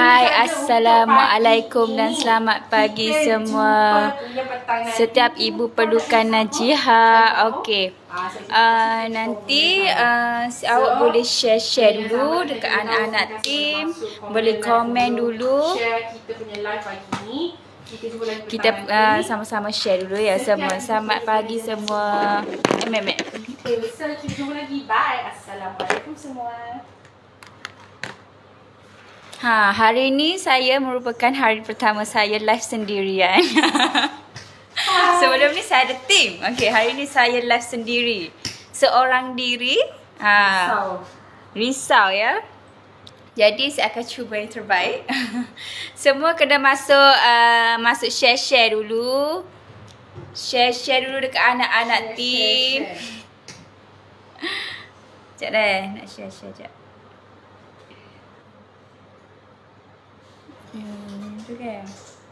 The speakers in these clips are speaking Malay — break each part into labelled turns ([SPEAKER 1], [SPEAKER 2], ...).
[SPEAKER 1] Hai, Assalamualaikum dan selamat pagi semua. Setiap ibu perlukan Najiha. Okey. Nanti awak boleh share dulu dekat anak-anak tim. Boleh komen dulu. Kita sama-sama share dulu ya semua. Selamat pagi semua. Mek.
[SPEAKER 2] Okay, so kita jumpa lagi. Bye. Assalamualaikum semua.
[SPEAKER 1] Hari ini saya merupakan hari pertama saya live sendirian. Sebelum ni saya ada tim. Okey, hari ini saya live sendiri. Seorang diri. Risau ya. Jadi saya akan cuba yang terbaik. Semua kena masuk share dulu. Share dulu dekat anak-anak tim. Sekejap dah, nak share sekejap. Tu kan.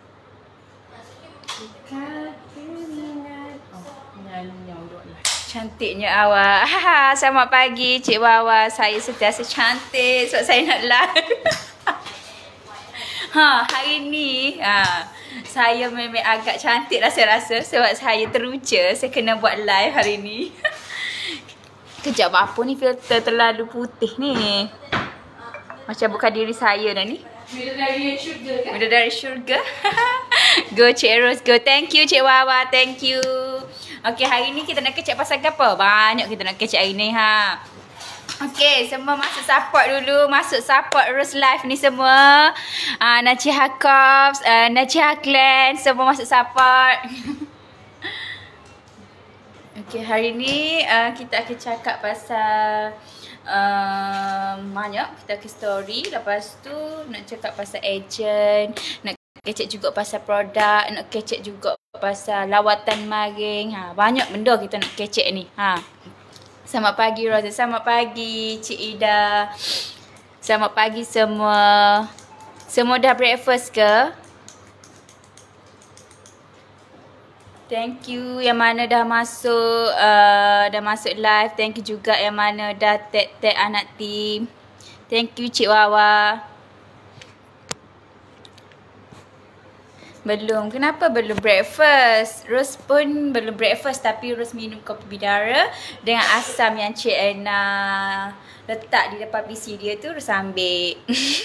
[SPEAKER 1] Cantiknya awak. Selamat pagi Cik Wawa. Saya sentiasa cantik sebab saya nak live. Hari ni saya memang agak cantik rasa-rasa sebab saya teruja. Saya kena buat live hari ni. Kejap, apa ni filter terlalu putih ni. Macam bukan diri saya dah ni.
[SPEAKER 2] Bidadari syurga kan?
[SPEAKER 1] Bidadari syurga. Go Cik Ros, go. Thank you Cik Wawa, thank you. Okay, hari ni kita nak kecek pasal apa? Banyak kita nak kecek hari ni Okay, semua masuk support dulu. Masuk support Ros Live ni semua. Najiha Corps, Najiha Clan, semua masuk support. Okay, hari ni kita akan cakap pasal banyak. Kita akan story. Lepas tu nak cakap pasal agent, nak kecek juga pasal produk, nak kecek juga pasal lawatan maring. Banyak benda kita nak kecek ni. Selamat pagi Rosa, selamat pagi Cik Ida. Selamat pagi semua. Semua dah breakfast ke? Thank you yang mana dah masuk live. Thank you juga yang mana dah tag anak tim. Thank you Cik Wawa. Belum. Kenapa belum breakfast? Ros pun belum breakfast tapi Ros minum kopi bidara dengan asam yang Cik Ena letak di depan PC dia tu Ros ambil.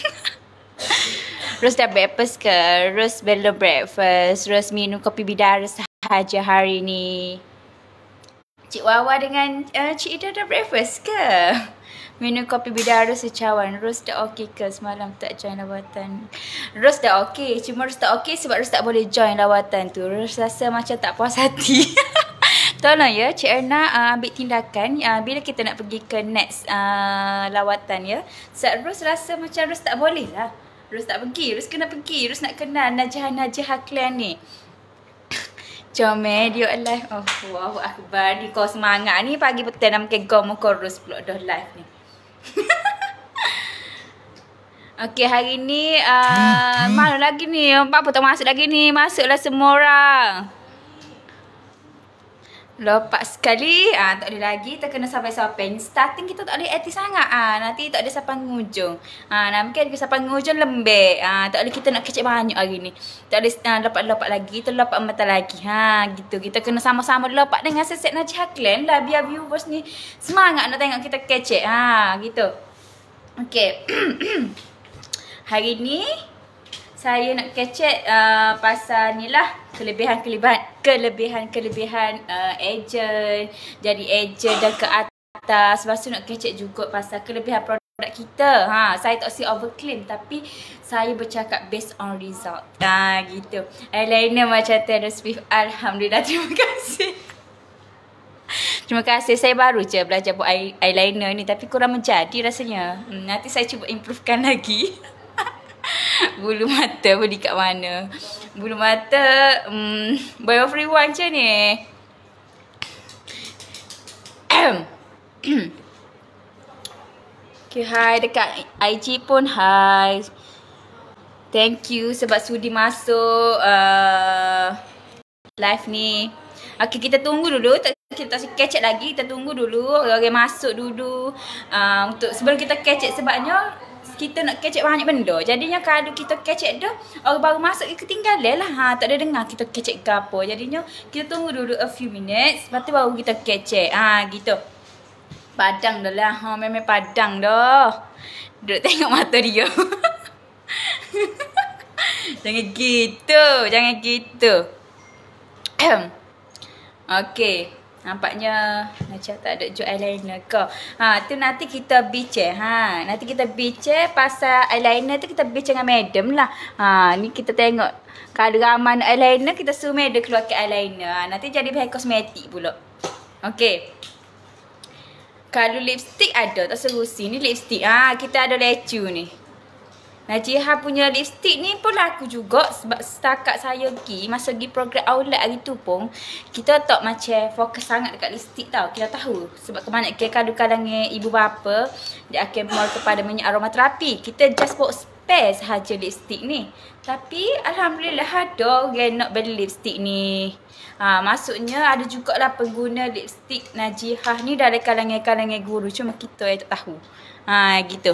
[SPEAKER 1] Ros dah breakfast ke? Ros belum breakfast. Ros minum kopi bidara sahaja hari ni. Cik Wawa dengan Cik Ida dah breakfast ke? Minum kopi bidara secawan. Ros dah okey ke semalam tak join lawatan? Ros dah okey. Cuma Ros tak okey sebab Ros tak boleh join lawatan tu. Ros rasa macam tak puas hati. Tolong ya Cik Erna ambil tindakan bila kita nak pergi ke next lawatan ya. Sebab Ros rasa macam Ros tak boleh lah. Ros tak pergi. Ros kena pergi. Ros nak kenal Najiha Clan ni. Comel dia live. Oh, Allahu Akbar. Ni kau semangat ni pagi petang nak makan gom muka Ros pula dah live ni. Okey, hari ni mana lagi ni? Apa tak masuk lagi ni? Masuklah semua orang. Lopak sekali. Tak boleh lagi. Kita kena sampai-sampai. Starting kita tak boleh aktif sangat. Nanti tak ada sampai hujung. Mungkin sampai hujung lembek. Tak boleh kita nak kecek banyak hari ni. Tak boleh lopak-lopak lagi. Kita lopak mata lagi. Gitu. Kita kena sama-sama lopak dengan set Najiha Clan lah. Biar viewers ni semangat nak tengok kita kecek. Gitu. Okay. Hari ni saya nak kecek pasal ni lah kelebihan agent. Jadi agent dah ke atas. Lepas tu nak kecek juga pasal kelebihan produk kita. Saya tak si overclaim tapi saya bercakap based on result. Gitu. Eyeliner macam Taylor Swift. Alhamdulillah, terima kasih. Terima kasih. Saya baru je belajar buat eyeliner ni tapi kurang menjadi rasanya. Nanti saya cuba improvekan lagi. Bulu mata beli kat mana? Bulu mata buy one free one macam ni. Okay, hi dekat IG pun hi. Thank you sebab sudi masuk live ni. Okay, kita tunggu dulu. Kita tak kecek lagi. Kita tunggu dulu. Orang masuk dulu. Untuk sebelum kita kecek sebabnya kita nak kecek banyak benda. Jadinya kalau kita kecek dah, orang baru masuk ketinggalan lah. Tak ada dengar kita kecek ke apa. Jadinya kita tunggu dulu a few minutes. Lepas tu baru kita kecek. Gitu. Padang dah lah. Memang padang dah. Duduk tengok mata dia. Jangan gitu. Jangan gitu. Okey. Nampaknya macam tak ada jual eyeliner ke. Tu nanti kita bincang. Nanti kita bincang pasal eyeliner tu, kita bincang dengan madam lah. Ni kita tengok kalau ramai eyeliner, kita suruh madam keluar ke eyeliner. Nanti jadi bahan kosmetik pula. Okey. Kalau lipstick ada, tak serusi. Ni lipstick. Kita ada lecu ni. Najihah punya lipstick ni pun laku juga. Sebab setakat saya pergi, masa pergi program outlet hari tu pun, kita tak macam fokus sangat dekat lipstick tau. Kita tahu. Sebab kebanyakan kadang-kadang ibu bapa, dia akan more kepada minyak aromaterapi. Kita just buat spare sahaja lipstick ni. Tapi Alhamdulillah ada orang nak beli lipstick ni. Maksudnya ada jugalah pengguna lipstick Najihah ni dari kalangan-kalangan guru. Cuma kita yang tak tahu. Gitu.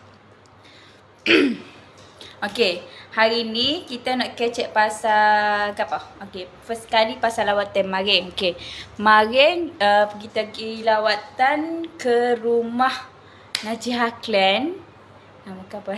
[SPEAKER 1] Okey, hari ni kita nak kecek pasal apa? Okey, first kali pasal lawatan maring. Okey. Maring kita pergi lawatan ke rumah Najihah Clan. Nama apa?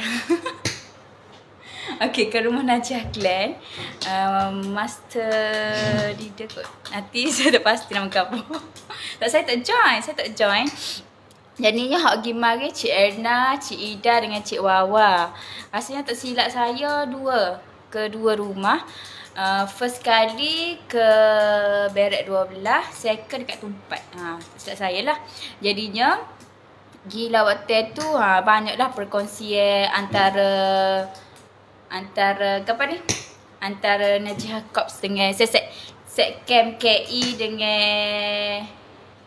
[SPEAKER 1] Okey, ke rumah Najihah Clan. Master leader kot. Nanti saya tak pasti nama apa. Saya tak join. Jadinya hak pergi mari Cik Erna, Cik Ida dengan Cik Wawa. Rasanya tak silap saya kedua rumah. First kali ke Berak 12, second dekat Tumpat. Tak silap saya lah. Jadinya pergi lawatan tu banyaklah perkongsian antara apa ni? Antara Najihah Corps dengan set camp KI dengan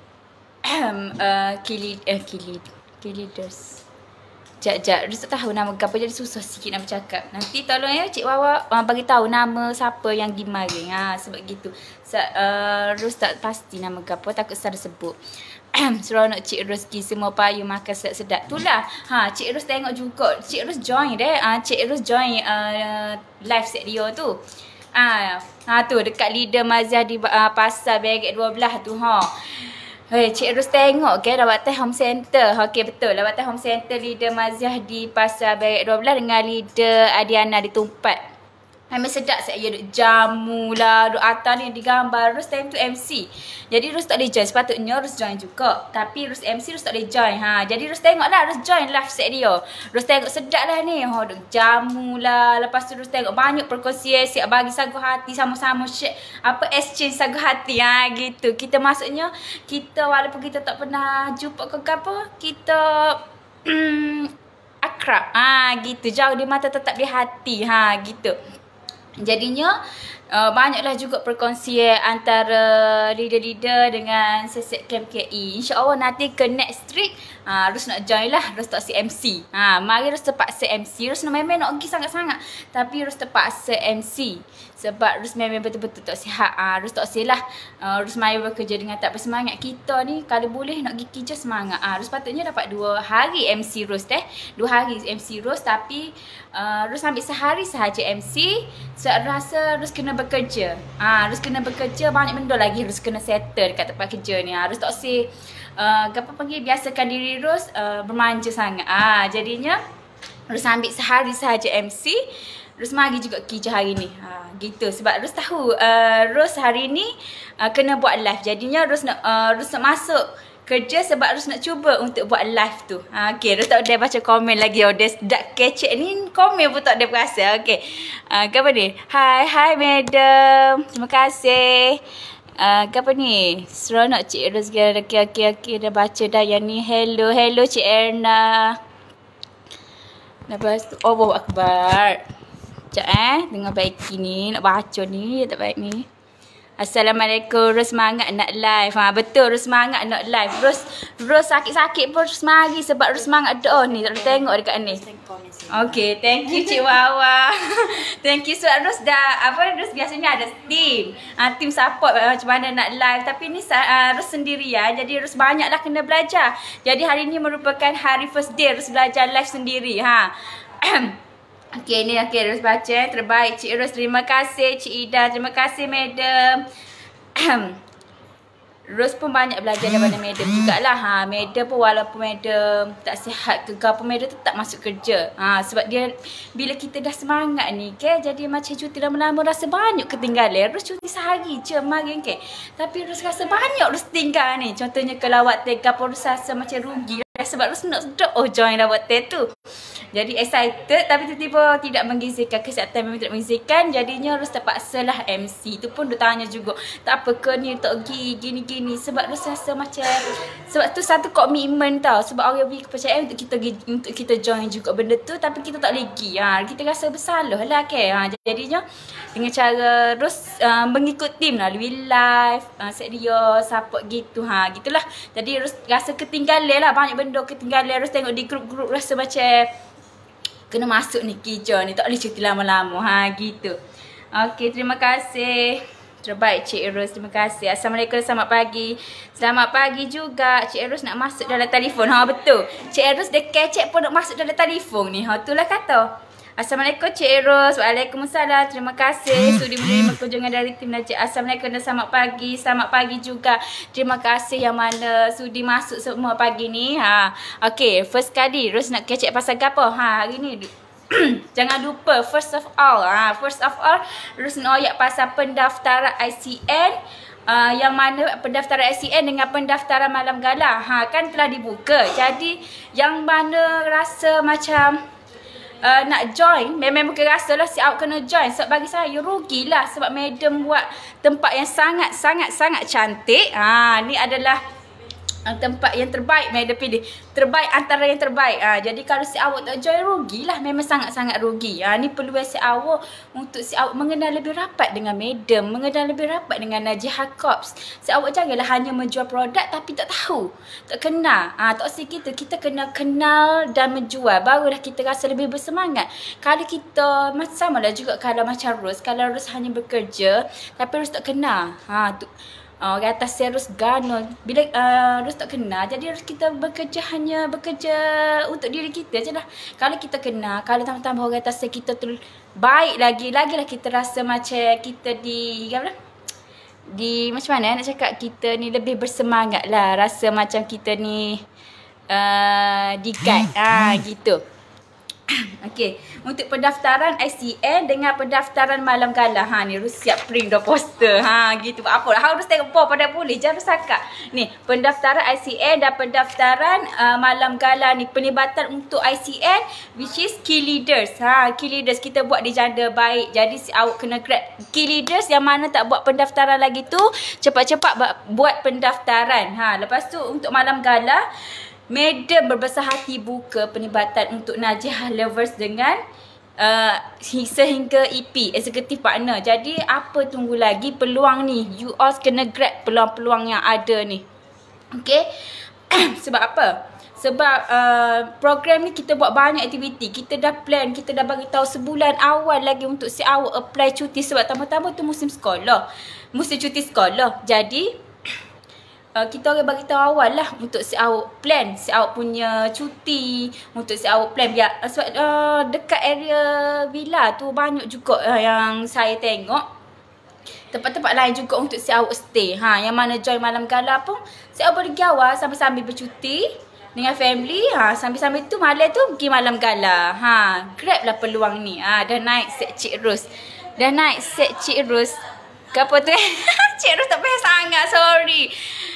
[SPEAKER 1] Leaders. Sekejap. Rus tak tahu nama apa, jadi susah sikit nak bercakap. Nanti tolong ya Cik Wawa bagi tahu nama siapa yang pergi maring. Sebab gitu. Rus tak pasti nama apa, takut salah sebut. Seronok Cik Rus pergi semua payu makan sedap-sedap. Itulah. Cik Rus tengok juga. Cik Rus join deh. Cik Rus join live set dia tu. Tu dekat Leader Maziah di pasar Berak 12 tu. Cik Rus tengok lawatan home center. Okey, betul. Lawatan home center Leader Maziah di pasar Berak 12 dengan Leader Adiana di Tumpat. Memang sedap saya duk jamu lah, duk atas ni digambar. Rus time tu MC. Jadi Rus tak boleh join. Sepatutnya Rus join juga. Tapi Rus MC, Rus tak boleh join. Jadi Rus tengok lah, Rus join live set dia. Rus tengok sedap lah ni. Duk jamu lah. Lepas tu Rus tengok banyak perkongsian. Siap bagi sagu hati sama-sama share. Exchange sagu hati. Gitu. Kita maksudnya, kita walaupun kita tak pernah jumpa ke apa, kita akrab. Gitu. Jauh di mata tetap di hati. Gitu. Jadinya banyaklah juga perkongsian antara leader-leader dengan set camp KI. InsyaAllah nanti ke next street Rus nak join lah. Rus tak si MC. Mari Rus terpaksa MC. Rus memang nak pergi sangat-sangat. Tapi Rus terpaksa MC. Sebab Rus memang betul-betul tak sihat. Rus tak silah. Rus mari bekerja dengan tak bersemangat. Kita ni kalau boleh nak pergi kerja semangat. Rus patutnya dapat 2 hari MC Rus 2 hari MC Rus. Tapi Rus ambil sehari sahaja MC. Sebab rasa Rus kena bekerja. Rus kena bekerja. Banyak benda lagi Rus kena settle dekat tempat kerja ni. Rus tak si apa panggil, biasakan diri Rus bermanja sangat. Jadinya Rus ambil sehari sahaja MC. Rus mari juga kerja hari ni. Gitu. Sebab Rus tahu Rus hari ni kena buat live. Jadinya Rus nak masuk kerja sebab Rus nak cuba untuk buat live tu. Okay, Rus tak ada baca komen lagi. Dia sedap kecek ni. Komen pun tak ada berasa. Okay. Apa ni? Hai madam. Terima kasih. Apa ni? Seronok Cik Rus. Okay, dah baca dah yang ni. Hello Cik Erna. Lepas tu, Allahu Akbar. Sekejap dengar baik ni. Nak baca ni, tak baik ni. Assalamualaikum. Ros semangat nak live. Betul, Ros semangat nak live. Ros sakit-sakit pun Ros mari sebab Ros semangat doa ni. Tak tengok dekat ni. Okay, thank you Cik Wawa. Thank you sebab Ros dah Ros biasanya ada team. Team support macam mana nak live, tapi ni Ros sendirian. Jadi Ros banyaklah kena belajar. Jadi hari ni merupakan hari first day Ros belajar live sendiri. Okey, ni Ros baca. Terbaik Cik Ros. Terima kasih Cik Ida. Terima kasih Madam. Ros pun banyak belajar daripada Madam jugalah. Madam pun walaupun Madam tak sihat ke apa, Madam tetap masuk kerja. Sebab dia bila kita dah semangat ni jadi macam cuti lama-lama rasa banyak ketinggalan. Ros cuti sehari je kemarin tapi Ros rasa banyak Ros tinggal ni. Contohnya kalau awak tega pun Ros rasa macam rugi sebab Ros nak join awak tu. Jadi excited tapi tiba-tiba tidak mengizinkan, kesihatan memang tidak mengizinkan. Jadinya Ros terpaksalah MC. Tu pun dia tanya juga, tak apa ke ni tak pergi gini-gini. Sebab Ros rasa macam, sebab tu satu komitmen tau. Sebab orang beri kepercayaan untuk kita join juga benda tu, tapi kita tak boleh pergi. Kita rasa bersalah lah jadinya dengan cara Ros mengikut tim lah, live, set dia, support gitu. Gitulah. Jadi Ros rasa ketinggalan lah, banyak benda ketinggalan. Ros tengok di grup-grup rasa macam kena masuk ni kerja ni, tak boleh cuti lama-lama. Gitu. Okey, terima kasih. Terbaik Cik Ros, terima kasih. Assalamualaikum, selamat pagi. Selamat pagi juga. Cik Ros nak masuk dalam telefon. Betul. Cik Ros dia kecek pun nak masuk dalam telefon ni. Itulah kata. Assalamualaikum Cik Ros. Waalaikumsalam. Terima kasih sudi menerima kunjungan dari tim Najib. Assalamualaikum dan selamat pagi. Selamat pagi juga. Terima kasih yang mana sudi masuk semua pagi ni. Okey, first kali Ros nak kecek pasal apa? Hari ni jangan lupa first of all Ros nak oyak pasal pendaftaran ICN. Yang mana pendaftaran ICN dengan pendaftaran malam gala kan telah dibuka. Jadi yang mana rasa macam nak join, memang bukan rasa lah si awak kena join. Sebab bagi saya rugilah. Sebab Madam buat tempat yang sangat cantik. Ni adalah tempat yang terbaik Madam pilih. Terbaik antara yang terbaik. Jadi kalau si awak tak join, rugilah. Memang sangat rugi. Ni peluang si awak untuk si awak mengenal lebih rapat dengan Madam, mengenal lebih rapat dengan Najihah Corps. Si awak janganlah hanya menjual produk tapi tak tahu, tak kenal. Tak usah kita kena kenal dan menjual, barulah kita rasa lebih bersemangat. Kalau kita sama lah juga kalau macam Ros. Kalau Ros hanya bekerja tapi Ros tak kenal, orang atas Ros ganol. Bila Ros tak kenal, jadi Ros kita hanya bekerja untuk diri kita je lah. Kalau kita kenal, kalau tambah-tambah orang atas kita tu baik lagilah kita rasa macam kita macam mana nak cakap, kita ni lebih bersemangat lah. Rasa macam kita ni di-guide. Gitu. Okey, untuk pendaftaran ICN dengan pendaftaran malam gala, ni Ros siap print dah poster. Gitu. Apa lah, harus tengok pada boleh jangan sakak. Ni pendaftaran ICN dan pendaftaran malam gala ni, penlibatan untuk ICN which is key leaders. Key leaders kita buat di janda baik. Jadi si awak kena grab key leaders yang mana tak buat pendaftaran lagi tu, cepat-cepat buat pendaftaran. Lepas tu untuk malam gala, Madam berbesar hati buka penlibatan untuk Najihah Lovers dengan sehingga EP, Executive Partner. Jadi apa tunggu lagi, peluang ni you all kena grab peluang-peluang yang ada ni. Okay. Sebab apa? Sebab program ni kita buat banyak aktiviti. Kita dah plan, kita dah bagi tahu sebulan awal lagi untuk si awak apply cuti. Sebab tambah-tambah tu musim sekolah, musim cuti sekolah. Jadi kita orang bagi tahu awal lah untuk si awak plan, si awak punya cuti, untuk si awak plan biar sebab dekat area villa tu banyak juga yang saya tengok tempat-tempat lain juga untuk si awak stay. Yang mana join malam gala pun si awak boleh pergi awal sambil-sambil bercuti dengan family. Sambil-sambil tu malam tu pergi malam gala. Grab lah peluang ni. Dah naik set Cik Ros. Dah naik set Cik Ros. Apa tu? Cik Ros tak payah sangat, sorry.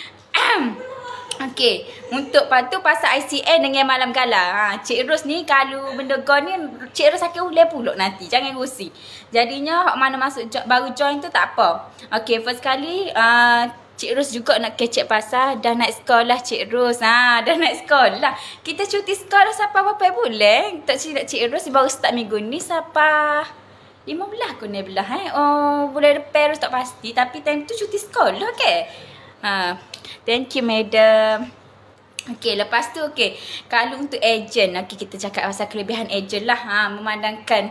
[SPEAKER 1] Okey, untuk patu pasal ICN dengan malam gala. Cik Ros ni kalau benda gone ni Cik Ros akan ulai pulak nanti. Jangan rusi. Jadinya hak mana masuk baru join tu tak apa. Okey, first kali Cik Ros juga nak kecek pasal dah naik sekolah Cik Ros. Dah naik sekolah. Kita cuti sekolah sampai berapa bulan? Tak silap Cik Ros baru start minggu ni sampai 15 aku ni belah Oh, bulan depan tak pasti tapi time tu cuti sekolah thank you madam. Okey, lepas tu kalau untuk ejen, kita cakap pasal kelebihan ejen lah. Memandangkan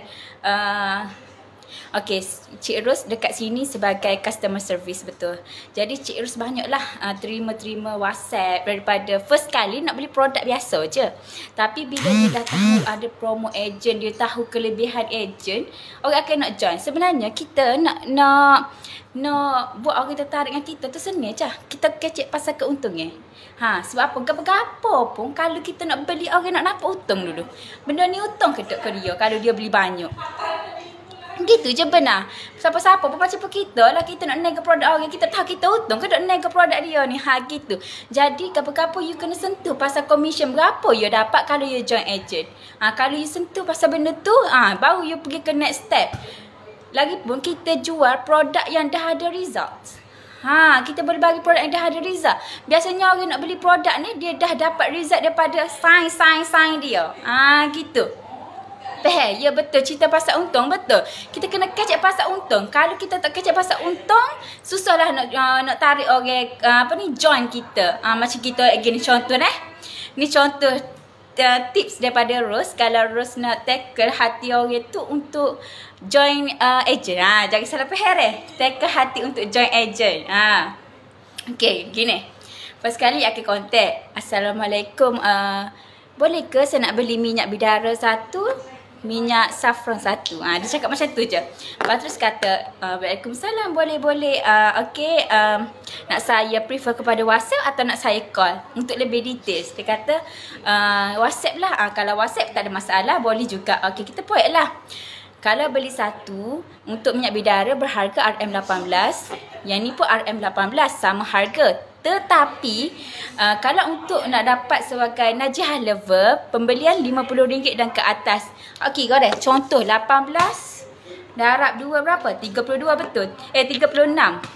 [SPEAKER 1] Cik Ros dekat sini sebagai customer service, betul. Jadi Cik Ros banyaklah terima WhatsApp daripada first kali nak beli produk biasa je. Tapi bila dia dah tahu ada promo ejen, dia tahu kelebihan ejen, orang akan nak join. Sebenarnya kita nak buat orang tertarik dengan kita tu senang je. Kita kecek pasal keuntungan. Sebab apa? Gapa-gapa pun kalau kita nak beli, orang nak dapat untung dulu. Benda ni untung ke tak ke dia kalau dia beli banyak. Gitu je benar. Siapa-siapa pun macam kita lah, kita nak naik produk orang, kita tahu kita untung ke tak naik produk dia ni. Gitu. Jadi apa-apa you kena sentuh pasal commission berapa you dapat kalau you join agent. Kalau you sentuh pasal benda tu, baru you pergi ke next step. Lagipun kita jual produk yang dah ada result. Kita boleh bagi produk yang dah ada result. Biasanya orang nak beli produk ni, dia dah dapat result daripada sign dia. Gitu. Faham? Ya betul, cerita pasal untung, betul. Kita kena kecek pasal untung. Kalau kita tak kecek pasal untung, susahlah nak tarik orang join kita. Macam kita again contoh ni contoh tips daripada Ros. Kalau Ros nak tackle hati orang tu untuk join agent. Jangan salah faham tackle hati untuk join agent. Okey, gini. First kali akan contact. Assalamualaikum. Boleh ke saya nak beli minyak bidara 1? Minyak saffron 1. Dia cakap macam tu je. Lepas terus kata, Waalaikumsalam, boleh. Nak saya prefer kepada WhatsApp atau nak saya call untuk lebih details. Dia kata, WhatsApp lah. Kalau WhatsApp tak ada masalah, boleh juga. Kita buat lah. Kalau beli 1 untuk minyak bidara berharga RM18, yang ni pun RM18 sama harga. Tetapi kalau untuk nak dapat sebagai Najah Lover, pembelian RM50 dan ke atas. Okey, kau dah contoh 18 darab 2 berapa? 32 betul? 36.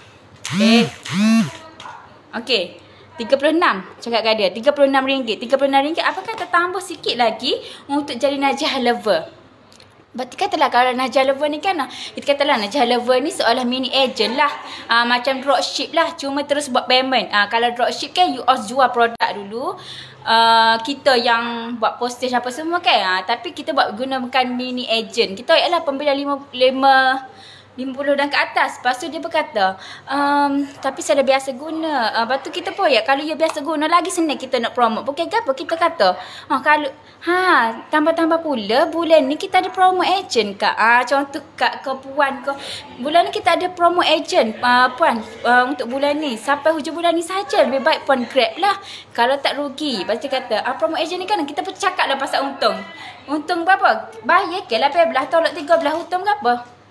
[SPEAKER 1] Okey, 36 cakap kat dia, RM36. RM36 apa kata tambah sikit lagi untuk jadi Najah Lover. Berarti katalah kalau Najah Lover ni kan, kita katalah Najah Lover ni seolah mini agent lah. Macam dropship lah, cuma terus buat payment. Kalau dropship kan you jual produk dulu, kita yang buat postage apa semua kan. Tapi kita gunakan mini agent. Kita ialah pembelian 50 dan ke atas. Lepas tu dia berkata, tapi saya dah biasa guna. Lepas tu kita pun kalau you biasa guna lagi senang kita nak promote. Bukan apa kita kata, kalau tambah-tambah pula bulan ni kita ada promo agent kak. Contoh kak ke puan ke, bulan ni kita ada promo agent puan, untuk bulan ni sampai hujung bulan ni saja. Lebih baik puan grab lah kalau tak rugi. Lepas tu kata, promo agent ni kan kita pun cakap lah pasal untung. Untung berapa? Bayar ke 18 tolak 13 untung berapa?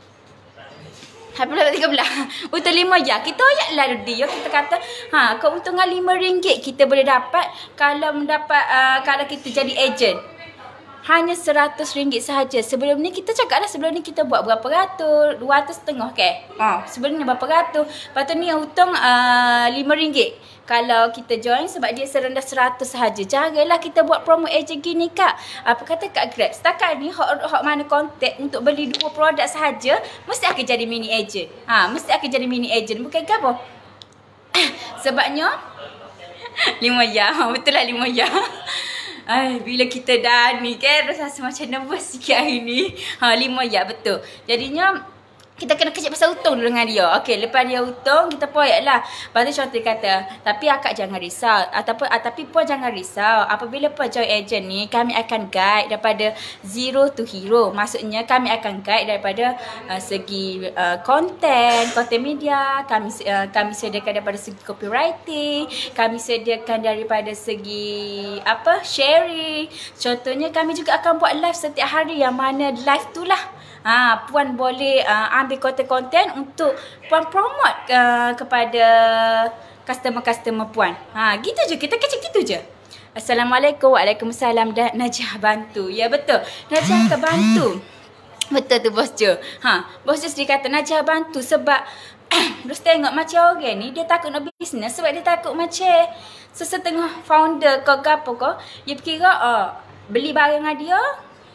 [SPEAKER 1] Habis 13. Untuk 5 je. Kita ayatlah dia. Kita kata, keuntungan RM5 kita boleh dapat kalau kalau kita jadi agent. Hanya RM100 sahaja. Sebelum ni kita cakap lah, sebelum ni kita buat berapa ratus? 200 setengah ke? Sebelum ni berapa ratus? Lepas tu ni untung RM5. Kalau kita join sebab dia serendah 100 sahaja. Janganlah kita buat promo agent gini kak. Apa kata Kak Grab? Setakat ni hok mana kontak untuk beli 2 produk sahaja, mesti akan jadi mini agent. Mesti akan jadi mini agent. Bukan ke apa? Sebabnya 5 jam. Betul lah 5 jam. Bila kita dah ni kan rasa macam nervous sikit hari ni. 5 jam betul. Jadinya kita kena kecek pasal untung dulu dengan dia. Okey, lepas dia untung, kita poyak lah. Lepas tu contoh kata, tapi akak jangan risau. Tapi puan jangan risau. Apabila puan join agent ni, kami akan guide daripada zero to hero. Maksudnya, kami akan guide daripada segi konten media. Kami sediakan daripada segi copywriting. Kami sediakan daripada segi sharing. Contohnya, kami juga akan buat live setiap hari. Yang mana live tu lah puan boleh ambil konten-konten untuk puan promote kepada customer-customer puan. Gitu je, kita kecek gitu je. Assalamualaikum, waalaikumsalam. Dan Najah bantu. Ya betul, Najah akan bantu. Betul tu bos Jo. Bos Jo sendiri kata Najah bantu sebab terus tengok macam orang ni dia takut nak bisnes sebab dia takut macam sesetengah founder ke apa ke, dia kira beli barang dengan dia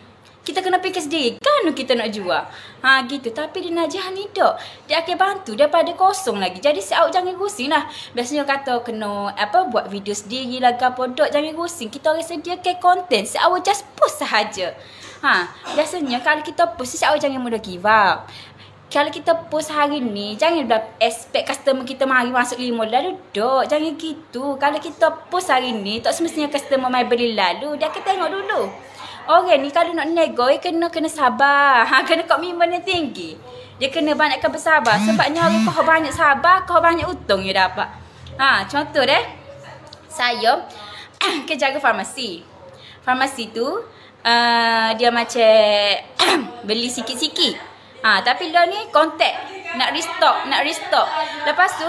[SPEAKER 1] Kita kena fikir sendiri kan kita nak jual. Gitu. Tapi di Najihah ni tak. Dia akan bantu daripada kosong lagi. Jadi si awak jangan pusing lah. Biasanya kata kena buat video sendiri lah ke apa. Tak, jangan pusing. Kita orang sediakan konten. Si awak just post sahaja. Biasanya kalau kita post, si awak jangan mudah give up. Kalau kita post hari ni, jangan expect customer kita mari masuk 5 lalu. Dok, jangan gitu. Kalau kita post hari ni, tak semestinya customer mari beli lalu. Dia akan tengok dulu. Orang ni kalau nak nego, kena sabar. Kena komitmen yang tinggi. Dia kena banyakkan bersabar. Sebabnya orang kau banyak sabar, kau banyak untung you dapat. Contoh deh. Saya kerja ke farmasi. Farmasi tu dia macam beli sikit-sikit. Tapi dia ni kontak nak restock. Lepas tu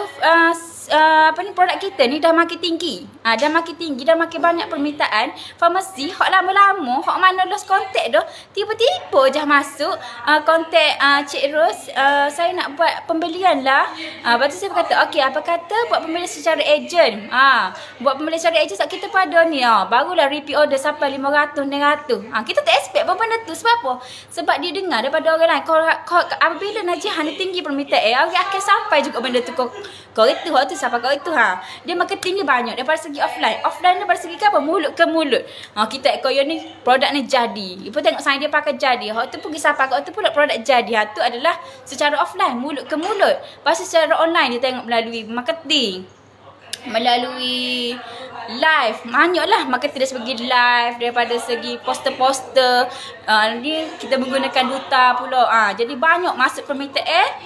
[SPEAKER 1] produk kita ni dah makin tinggi. Dah makin banyak permintaan. Farmasi hok lama-lama, hok mana lost kontak dah, tiba-tiba je masuk kontak Cik Ros, saya nak buat pembelian lah. Lepas tu saya berkata, okey, apa kata buat pembelian secara ejen. Buat pembelian secara ejen sebab kita pada ni, barulah repeat order sampai 500, 600. Kita tak expect apa benda tu. Sebab apa? Sebab dia dengar daripada orang lain. Apabila Najihah ni tinggi permintaan, orang akan sampai juga benda tu. Kau itu, siapa kau itu. Dia marketing ni banyak daripada segi offline. Offline daripada segi apa? Mulut ke mulut. Kita kau ni produk ni jadi. Ibu tengok saya dia pakai jadi. Hak tu pergi siapa kau tu pula produk jadi. Tu adalah secara offline, mulut ke mulut. Lepas secara online dia tengok melalui marketing, melalui live. Banyaklah marketing dari segi live, daripada segi poster-poster. Ni kita menggunakan duta pula. Jadi banyak masuk permintaan.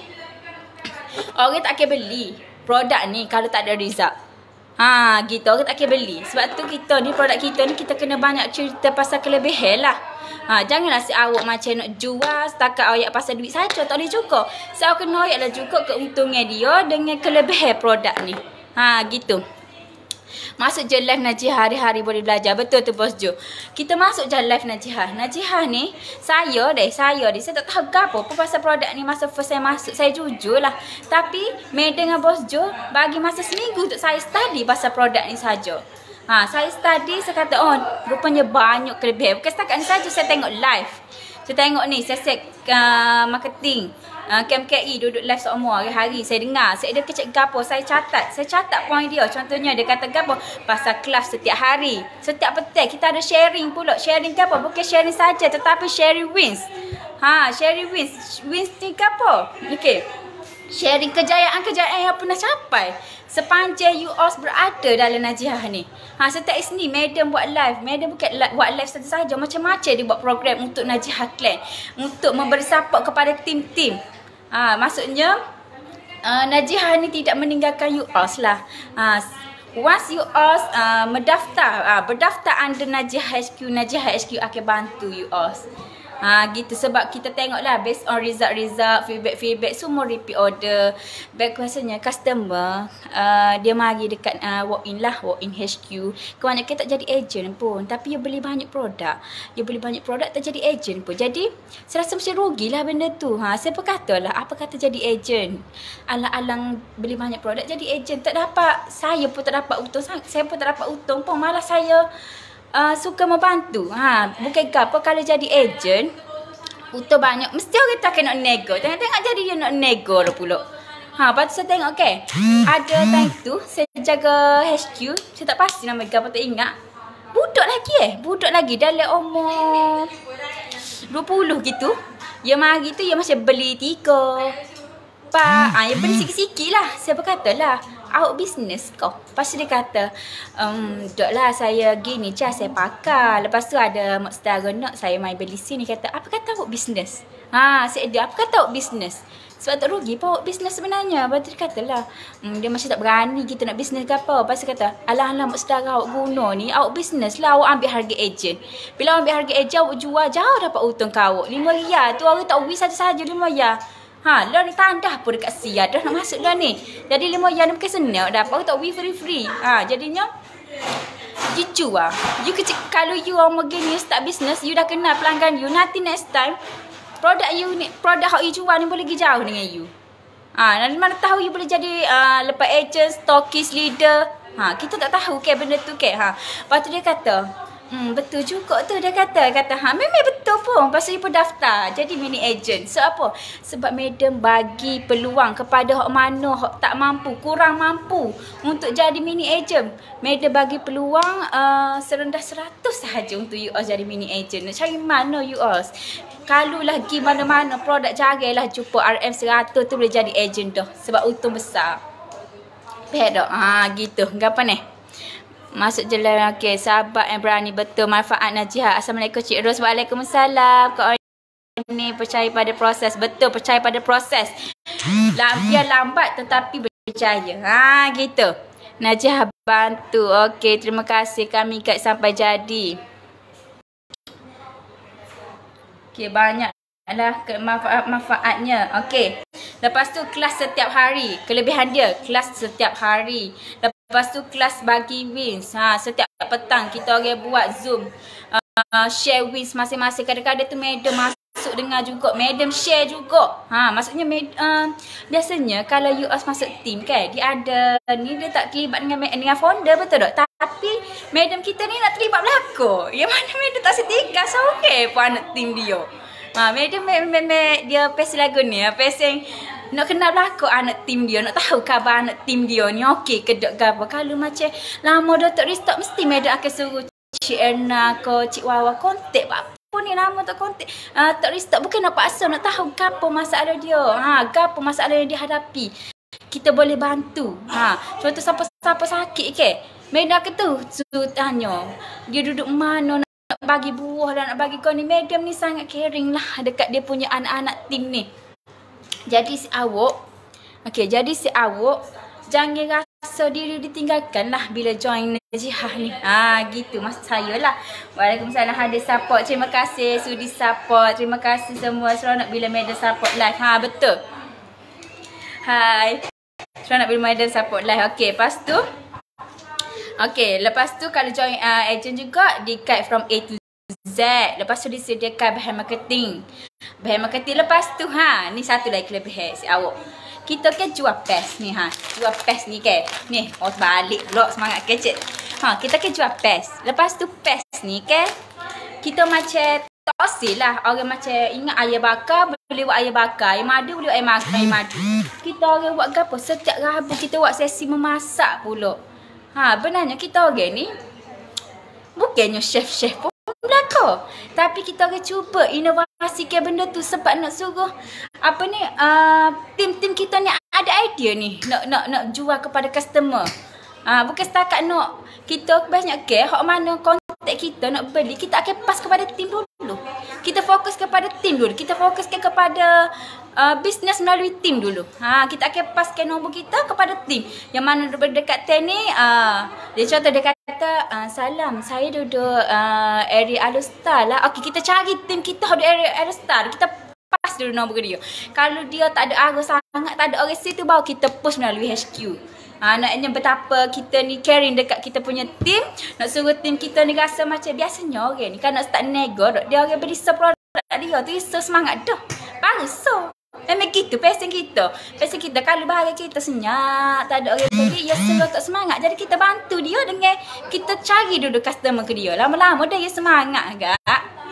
[SPEAKER 1] Orang tak akan beli produk ni kalau tak ada result. Gitu. Orang tak akan beli. Sebab tu kita ni, produk kita ni, kita kena banyak cerita pasal kelebihan lah. Janganlah si awak macam nak jual setakat ayat pasal duit saja. Tak boleh juga. Si awak kena ayatlah juga keuntungan dia dengan kelebihan produk ni. Gitu. Masuk je live Najihah hari-hari boleh belajar. Betul tu Bos Jo. Kita masuk je live Najihah. Najihah ni, saya tak tahu apa pasal produk ni masa first saya masuk. Saya jujur lah. Tapi, May dengan Bos Jo bagi masa seminggu untuk saya study pasal produk ni saja. Saya study, saya kata, rupanya banyak kelebihan. Bukan setakat ni saja saya tengok live. Saya tengok ni, saya set marketing. KMKI duduk live semua hari-hari. Saya dengar. Saya ada kecek gapo. Saya catat point dia. Contohnya dia kata gapo. Pasal kelas setiap hari. Setiap petang kita ada sharing pula. Sharing gapo. Bukan sharing saja, tetapi sharing wins. Sharing wins. Wins ni gapo? Okay. Sharing kejayaan-kejayaan yang pernah capai sepanjang UOS berada dalam Najihah ni. Setiap Isnin Madam buat live. Madam bukan buat live saja. Macam-macam dia buat program untuk Najihah Clan. Untuk memberi support kepada tim-tim. Maksudnya Najihah ni tidak meninggalkan UOS lah. Once UOS berdaftar under Najihah HQ, Najihah HQ akan bantu UOS. Gitu. Sebab kita tengok lah based on result, feedback semua repeat order. Baik biasanya customer dia mari dekat walk-in HQ. Kebanyakan tak jadi agent pun, tapi dia beli banyak produk. Tak jadi agent pun. Jadi saya rasa mesti rugilah benda tu. Saya pun katalah, apa kata jadi agent? Alang-alang beli banyak produk jadi agent tak dapat. Saya pun tak dapat untung. Saya pun tak dapat untung pun. Malah saya suka membantu. Bukan apa kalau jadi agent untung banyak, mesti orang tak nak nego. Tengok jadi dia nak nego lah pula. Lepas tu saya tengok ada time tu saya jaga HQ, saya tak pasti nama apa tak ingat. Budak lagi dalam umur 20 gitu. Dia mari tu dia macam beli 3 Pak, dia beli sikit-sikit lah. Saya berkata lah, awak bisnes kau. Lepas tu dia kata, dok lah saya gini je saya pakai. Lepas tu ada mak saudara nak saya main beli sini. Kata, apa kata awak bisnes? Saya dia, apa kata awak bisnes? Sebab tak rugi pun awak bisnes sebenarnya. Lepas tu dia kata lah, dia macam tak berani kita nak bisnes ke apa. Lepas tu kata, alah mak saudara awak guna ni, awak bisnes lah, awak ambil harga ejen. Bila awak ambil harga ejen, awak jual jauh dapat untung ke awak. RM5 tu orang tak uwi saja-saja RM5. Lah ni tandah pun dekat siap dah nak masuk dah ni. Jadi RM5 ni bukan senang dah. Baru tak we free. Jadinya you lah. You kecil, kalau you orang begini start business, you dah kenal pelanggan you. Nanti next time produk you ni, produk yang you jual ni boleh pergi jauh dengan you. Nanti mana tahu you boleh jadi lepas agent, stockist, leader. Kita tak tahu benda tu Lepas tu dia kata, betul juga tu dia kata memang betul pun. sambung. Lepas tu you pun daftar jadi mini agent. So apa? Sebab madam bagi peluang kepada hok mana hok tak mampu, kurang mampu untuk jadi mini agent. Madam bagi peluang serendah 100 sahaja untuk you all jadi mini agent. Nak cari mana you all? Kalau lagi mana-mana produk jaranglah jumpa RM100 tu boleh jadi agent dah. Sebab untung besar. Faham tak? Gitu. Apa ni? Masuk je lah. Okay, sahabat yang berani betul manfaat Najihah. Assalamualaikum Cik Ros. Waalaikumsalam. Kau ni percaya pada proses. Betul, percaya pada proses. Biar lambat tetapi berjaya. Gitu. Najihah bantu. Okay, terima kasih. Kami kat sampai jadi. Okay, banyak lah manfaatnya. Okay. Lepas tu kelas setiap hari. Kelebihan dia, kelas setiap hari. Lepas tu kelas bagi wins. Setiap petang kita orang buat Zoom. Share wins masing-masing. Kadang-kadang tu madam masuk dengar juga. Madam share juga. Maksudnya biasanya kalau you all masuk team kan, dia ada ni, dia tak terlibat dengan founder, betul tak? Tapi madam kita ni nak terlibat belakang. Yang mana madam tak setika. So okay pun anak team dia. Madam dia pesi lagu ni. Pesi nak kenal belakang anak tim dia, nak tahu khabar anak tim dia ni okey ke tak apa. Kalau macam lama dah tak restart, mesti madam akan suruh Cik Erna ke Cik Wawa kontak apa ni lama tak kontak. Tak restart bukan nak paksa, nak tahu apa masalah dia. Apa masalah yang dihadapi. Kita boleh bantu. Contoh siapa sakit ke? Madam akan tu tanya. Dia duduk mana nak bagi buah dan nak bagi kau ni. Madam ni sangat caring lah dekat dia punya anak-anak tim ni. Jadi si awak jangan rasa diri ditinggalkan lah bila join Najihah ni. Gitu maksud saya lah. Waalaikumsalam, hadir support. Terima kasih sudi support. Terima kasih semua. Seronok bila madam support live. Betul. Hai. Seronok bila madam support live. Okey, lepas tu lepas tu kalau join agent juga di guide from A to Z. Lepas tu disediakan bahan marketing. Lepas tu ni satu lagi kelebihan si awak. Kita kan jual pes ni Jual pes ni kan. Ni balik pula semangat kecil. Kita kan jual pes. Lepas tu pes ni kan kita macam tosil lah. Orang macam ingat ayam bakar boleh buat ayam bakar. Ayam madu boleh buat ayam madu. Kita orang buat apa? Setiap Rabu kita buat sesi memasak pula. Benarnya kita orang ni bukannya chef-chef pun belakang. Tapi kita akan cuba inovasikan benda tu sebab nak suruh tim-tim kita ni ada idea ni nak jual kepada customer. Bukan setakat nak kita banyak hok mana kontak kita nak beli, kita akan pass kepada tim dulu. Kita fokus kepada tim dulu. Kita fokuskan kepada bisnes melalui tim dulu. Kita akan paskan nombor kita kepada tim. Yang mana berdekat ni dia contoh dia kata salam, saya duduk area Alustar lah. Okey, kita cari tim kita duduk area Alustar. Kita pas dulu nombor dia. Kalau dia tak ada arah sangat, tak ada orang situ, baru kita push melalui HQ. Naknya betapa kita ni caring dekat kita punya tim. Nak suruh tim kita ni rasa macam biasanya orang ni kan nak start nego, dia orang beli produk dia tu so semangat dah. Baru so memang gitu passion kita. Passion kita kalau bahagia kita senyap, tak ada orang beli, ya suruh tak semangat. Jadi kita bantu dia dengan kita cari dulu customer ke dia. Lama-lama dah dia semangat agak.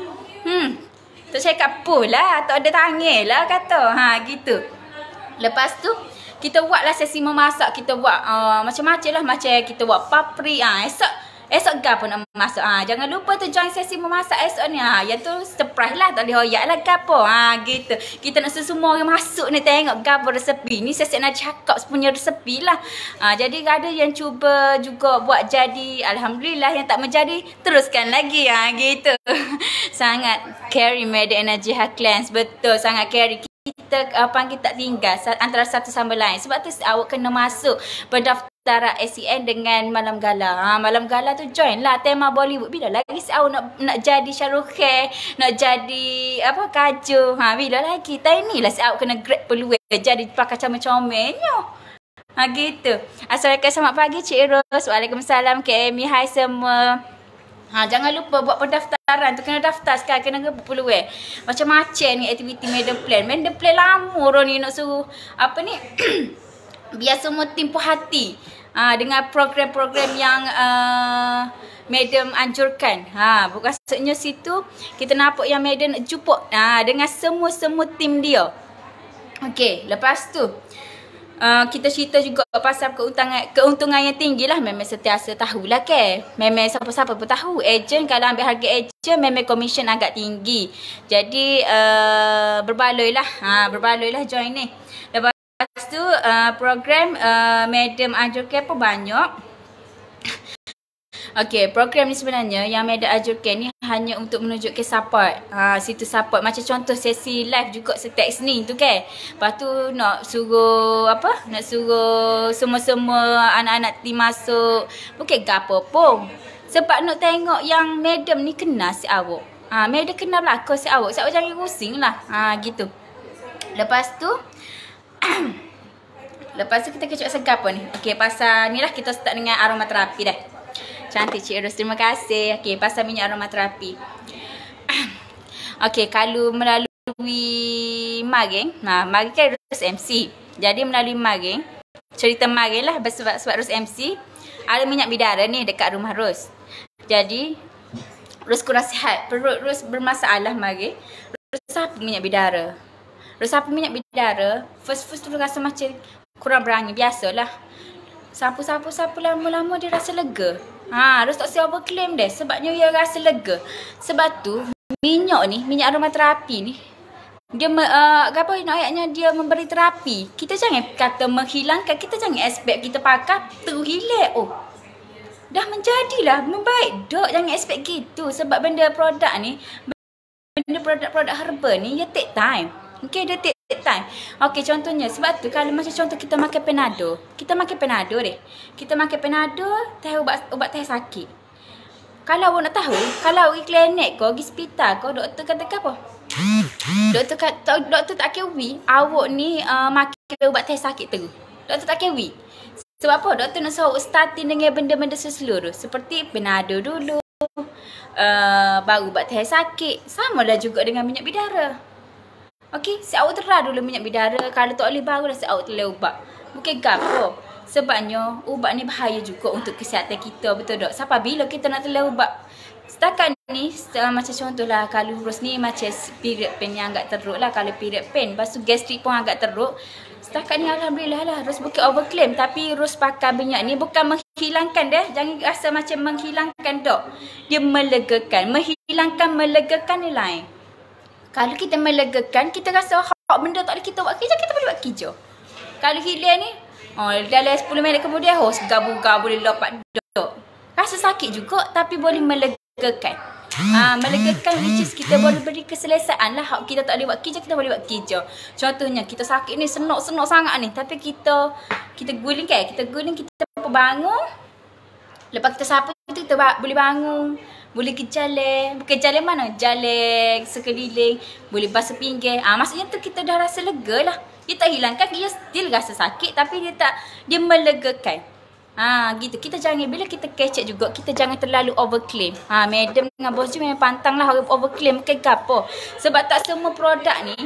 [SPEAKER 1] Tak cakap pula, tak ada tangan lah kata. Gitu. Lepas tu kita buatlah sesi memasak. Kita buat macam-macam lah. Macam kita buat papri. Esok gapo nak masak. Jangan lupa tu join sesi memasak esok ni. Yang tu surprise lah. Tak boleh hoyak lah gapo. Gitu. Kita nak semua orang masuk ni tengok gapo resepi. Ni sesi nak cakap punya resepi lah. Jadi ada yang cuba juga buat jadi. Alhamdulillah yang tak menjadi, teruskan lagi. Gitu. Sangat carry Madam Najihah Clans. Betul, sangat carry. Kita panggil tak tinggal antara satu sama lain. Sebab tu awak kena masuk pendaftaran SEN dengan Malam Gala. Malam Gala tu join lah tema Bollywood. Bila lagi si awak nak jadi Shahrukh Khan, nak jadi Kajol. Bila lagi? Time ni lah si awak kena grab peluang jadi pakai comel-comelnya. Gitu. Assalamualaikum, selamat pagi Cik Ros. Waalaikumsalam Kak Amy. Hai semua. Jangan lupa buat pendaftaran tu. Kena daftar sekarang. Kena peluang. Macam-macam ni aktiviti Madam Plan. Madam Plan lama orang ni nak suruh biar semua tim puas hati. dengan program-program yang madam anjurkan. Maksudnya situ kita nampak yang madam jupuk dengan semua tim dia. Okey, lepas tu kita cerita juga pasal keuntungan yang tinggi lah. Memang sentiasa tahulah ke. Memang siapa-siapa pun tahu. Ejen kalau ambil harga ejen memang komisen agak tinggi. Jadi berbaloi lah join ni. Lepas tu program madam anjurkan pun banyak. Okey, program ni sebenarnya yang madam anjurkan ni hanya untuk menunjukkan support. Situ support. Macam contoh sesi live juga seteks ni tu kan. Lepas tu nak suruh Nak suruh semua-semua anak-anak tim masuk. Bukan gapo pun. Sebab nak tengok yang madam ni kenal si awak. Madam kenal belakang si awak. Si awak jangan pusing lah. Gitu. Lepas tu kita kecuk pasal apa ni? Okey, pasal ni lah kita start dengan aromaterapi dah. Cantik Cik Ros, terima kasih. Okey, pasal minyak aromaterapi. Okey, kalau melalui Maring, Maring kan Ros MC. Jadi melalui Maring, cerita Maring lah sebab Ros MC, ada minyak bidara ni dekat rumah Ros. Jadi Ros kurang sihat, perut Ros bermasalah Maring. Ros sapu minyak bidara. Ros sapu minyak bidara, first tu rasa macam kurang berangin, biasalah. Sapu lama-lama dia rasa lega. Ros tak siap overclaim deh sebabnya dia rasa lega. Sebab tu minyak aromaterapi ni dia apa ayatnya dia memberi terapi. Kita jangan kata menghilangkan, kita jangan expect kita pakai terhilang. Dah menjadilah membaik dok, jangan expect gitu sebab benda produk ni, benda produk herba ni dia take time. Okey, dia take time. Okey, contohnya sebab tu kalau macam contoh kita makan Panado. Kita makan Panado, teh ubat teh sakit. Kalau awak nak tahu, kalau awak pergi klinik ko, pergi hospital ko, doktor kata apa? Doktor tak kira awak ni makan ubat teh sakit terus. Doktor tak kira. Sebab apa? Doktor nak suruh starting dengan benda-benda seluruh seperti Panado dulu. Baru ubat teh sakit. Samalah juga dengan minyak bidara. Okey, si awak terah dulu minyak bidara. Kalau tak boleh barulah si awak telah ubat. Bukan gapo. Sebabnya ubat ni bahaya juga untuk kesihatan kita, betul tak? Sampai bila kita nak telah ubat? Setakat ni macam contohlah kalau Ros ni macam period pain yang agak teruk lah. Kalau period pain, lepas tu gastrik pun agak teruk. Setakat ni alhamdulillah lah Ros bukan overclaim. Tapi Ros pakai minyak ni bukan menghilangkan dah. Jangan rasa macam menghilangkan dok. Dia melegakan. Melegakan ni lain. Kalau kita melegakan, kita rasa benda tak boleh kita buat kerja, kita boleh buat kerja. Kalau hilang ni, dalam 10 minit kemudian, segar-bugar boleh lopak dok. Rasa sakit juga, tapi boleh melegakan. Melegakan which is kita boleh beri keselesaan lah. Kita tak boleh buat kerja, kita boleh buat kerja. Contohnya, kita sakit ni, senok sangat ni. Tapi kita guling kan? Kita bangun. Lepas kita sapu, kita boleh bangun. Boleh ke jalan. Bukan jalan mana? Jalan sekeliling. Boleh basuh pinggir. Maksudnya tu kita dah rasa lega lah. Dia tak hilangkan. Dia still rasa sakit. Tapi dia melegakan. Gitu. Kita jangan, bila kita kecek juga, kita jangan terlalu overclaim. Madam dengan bos je memang pantang lah overclaim. Bukan apa. Sebab tak semua produk ni,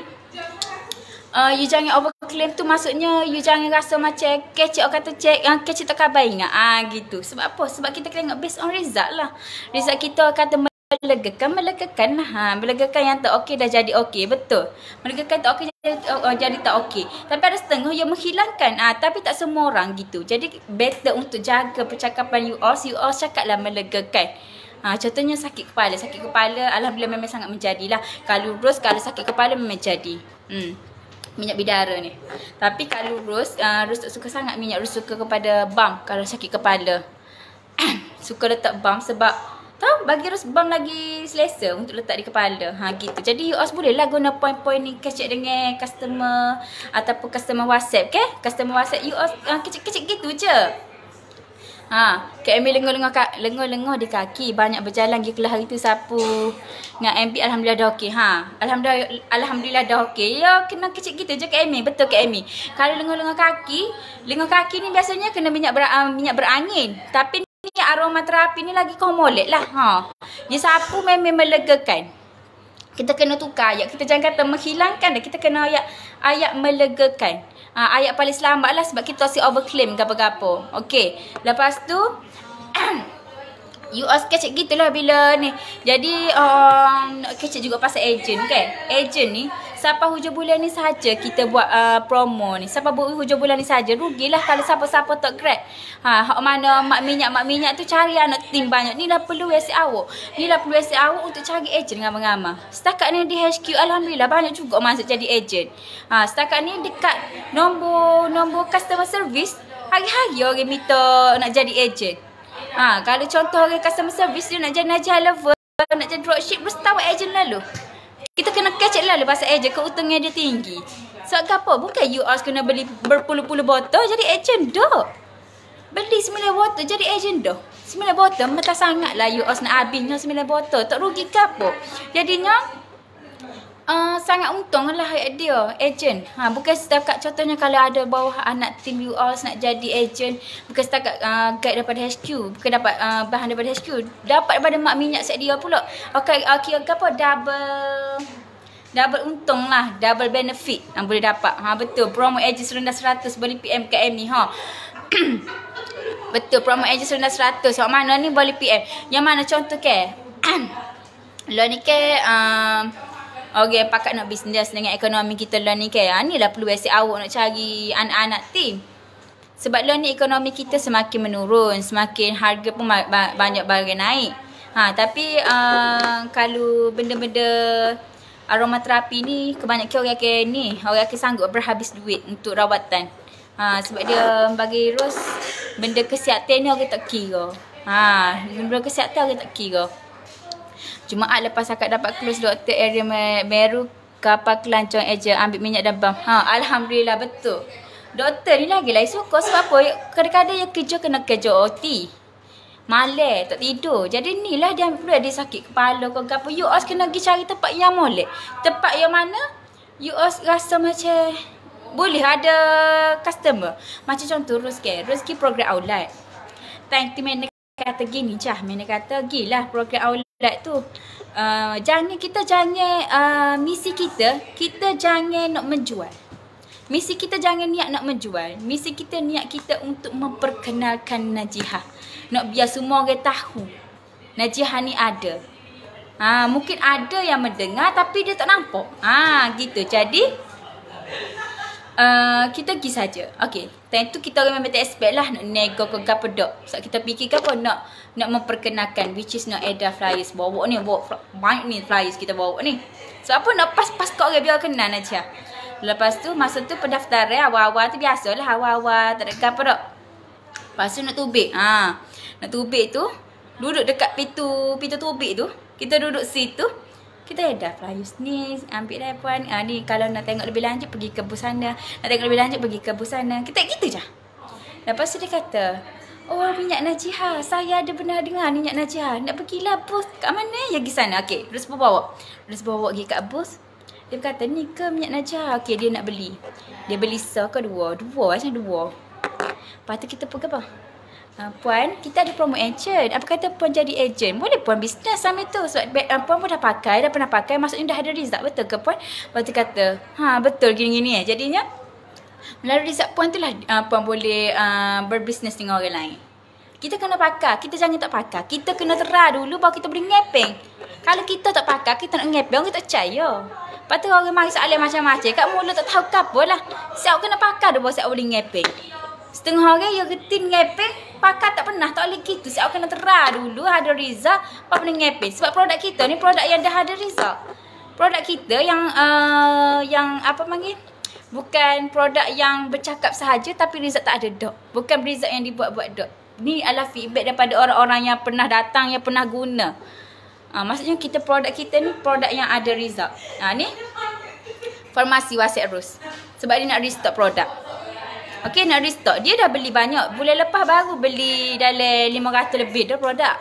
[SPEAKER 1] you jangan overclaim tu maksudnya you jangan rasa macam kecek orang kata kecek tak khabar ingat. Gitu. Sebab apa? Sebab kita kena tengok based on result lah. Result kita kata melegakan lah. Melegakan yang tak okey dah jadi okey. Betul. Melegakan tak okey jadi tak okey. Tapi ada setengah yang menghilangkan. Tapi tak semua orang gitu. Jadi better untuk jaga percakapan you all cakaplah melegakan. Contohnya sakit kepala alhamdulillah memang sangat menjadilah. Kalau sakit kepala memang jadi. Minyak bidara ni. Tapi kalau Ros tak suka sangat minyak. Ros suka kepada balm kalau sakit kepala. Suka letak balm sebab tahu bagi Ros balm lagi selesa untuk letak di kepala. Gitu. Jadi you all boleh lah guna poin-poin ni kecek dengan customer ataupun customer WhatsApp ke? Customer WhatsApp you all kecek-kecek gitu je. Kak Amy lengah-lengah di kaki. Banyak berjalan pergi kelas hari tu sapu. Dengan MB alhamdulillah dah okey. Alhamdulillah dah okey. Ya kena kecil gitu je Kak Amy. Betul Kak Amy. Kalau lengah kaki ni biasanya kena minyak berangin. Tapi ni aromaterapi ni lagi kau molek lah. Dia sapu memang melegakan. Kita kena tukar ayat. Kita jangan kata menghilangkan dah. Kita kena ayat melegakan. ayat paling selamat lah sebab kita si overclaim gapo-gapo. Okey. Lepas tu you ask kecek gitulah bila ni. Jadi nak kecek juga pasal agent kan. Agent ni sampai hujung bulan ni saja kita buat promo ni. Sampai hujung bulan ni saja rugilah kalau siapa-siapa tak grab. Hak mana mak minyak tu cari anak tim banyak. Ni lah perlu WhatsApp awak. Ni lah perlu WhatsApp awak untuk cari agent ngama-ngama. Setakat ni di HQ alhamdulillah banyak juga masuk jadi agent. Setakat ni dekat nombor customer service hari-hari orang minta nak jadi agent. Kalau contoh orang customer service dia nak jadi Najah level, nak jadi dropship, terus tahu agent lalu. Kita kena kecek lalu pasal agent, keuntungan dia tinggi. Sebab apa? Bukan you all kena beli berpuluh-puluh botol jadi agent dah. Beli 9 botol jadi agent dah. 9 botol mentah sangat lah you all nak habisnya 9 botol. Tak rugi ke apa? Jadinya sangat untung lah dia agent. Bukan setakat contohnya kalau ada bawah anak tim you all nak jadi agent, bukan setakat guide daripada HQ, bukan dapat bahan daripada HQ, dapat daripada mak minyak set dia pula. Okey, kira apa double untung lah, double benefit boleh dapat. Betul, promo agent serendah 100 boleh PM KM ni betul, promo agent serendah 100. Yang mana ni boleh PM. Yang mana contoh ke lo ni ke orang pakat nak bisnes dengan ekonomi kita lo ni ke. Ni lah perlu WhatsApp awak nak cari anak-anak tim. Sebab lo ni ekonomi kita semakin menurun, semakin harga pun banyak barang naik. Tapi kalau benda-benda aromaterapi ni kebanyakan orang akan sanggup berhabis duit untuk rawatan. Sebab dia bagi Ros benda kesihatan ni orang tak kira. Benda kesihatan orang tak kira. Jumaat lepas akak dapat close doktor area Meru kapal kelancong eja ambil minyak dan bam. Alhamdulillah betul. Doktor ni lagi suka sebab apa? Kadang-kadang dia kerja kena kerja OT. Malam tak tidur. Jadi ni lah dia perlu ada sakit kepala ke apa. You all kena pergi cari tempat yang molek. Tempat yang mana you all rasa macam boleh ada customer. Macam contoh Rozki program outlet. Time tu mana kata gini mana kata gilah program outlet tu. Kita jangan misi kita jangan nak menjual. Misi kita jangan niat nak menjual. Misi kita niat kita untuk memperkenalkan Najihah. Nak biar semua orang tahu Najihah ni ada. Mungkin ada yang mendengar tapi dia tak nampak. Gitu. Jadi kita pergi saja. Okey. Time tu kita orang memang tak expect lah nak nego ke apa dak. Sebab kita fikir ke apa nak memperkenalkan, which is nak edar flyers. Bawa banyak ni flyers kita bawa ni. Sebab apa nak pas-pas kat orang biar kenal aja. Lepas tu masa tu pendaftaran awal-awal tu biasalah awal-awal tak ada apa dak. Lepas tu nak tubik. Nak tubik tu duduk dekat pintu tubik tu. Kita duduk situ. Kita edar flyers ni, ambil dah puan. Ni kalau nak tengok lebih lanjut pergi ke bus sana. Nak tengok lebih lanjut pergi ke bus sana. Kita gitu je. Lepas tu dia kata, "Oh, minyak Najihah. Saya ada benar dengar minyak Najihah. Nak pergilah bus kat mana? Ya pergi sana." Okey, terus bawa pergi kat bus. Dia kata, "Ni ke minyak Najihah?" Okey, dia nak beli. Dia beli ke dua macam dua. Lepas tu kita pergi apa? Puan, kita ada promo agent. Apa kata puan jadi agent? Boleh puan bisnes sama tu. Sebab puan pun dah pernah pakai. Maksudnya dah ada result. Betul ke puan? Lepas tu kata, betul gini-gini. Jadinya, melalui result puan tu lah puan boleh berbisnes dengan orang lain. Kita kena pakai. Kita jangan tak pakai. Kita kena terah dulu baru kita boleh ngepeng. Kalau kita tak pakai, kita nak ngepeng, orang tak percaya. Lepas tu orang mari soalan macam-macam. Kat mulut tak tahu apa lah. Siap kena pakai dah baru siap boleh ngepeng. Setengah orang yang getin ngepeng, pakai tak pernah, tak boleh gitu. Siap kena terah dulu, ada result, baru boleh ngepeng. Sebab produk kita ni produk yang dah ada result. Produk kita yang apa panggil? Bukan produk yang bercakap sahaja tapi result tak ada dok. Bukan result yang dibuat-buat dok. Ni adalah feedback daripada orang-orang yang pernah datang, yang pernah guna. Maksudnya produk kita ni produk yang ada result. Ni farmasi WhatsApp Ros. Sebab dia nak restock produk. Okey, nak restock. Dia dah beli banyak. Bulan lepas baru beli dalam 500 lebih dah produk.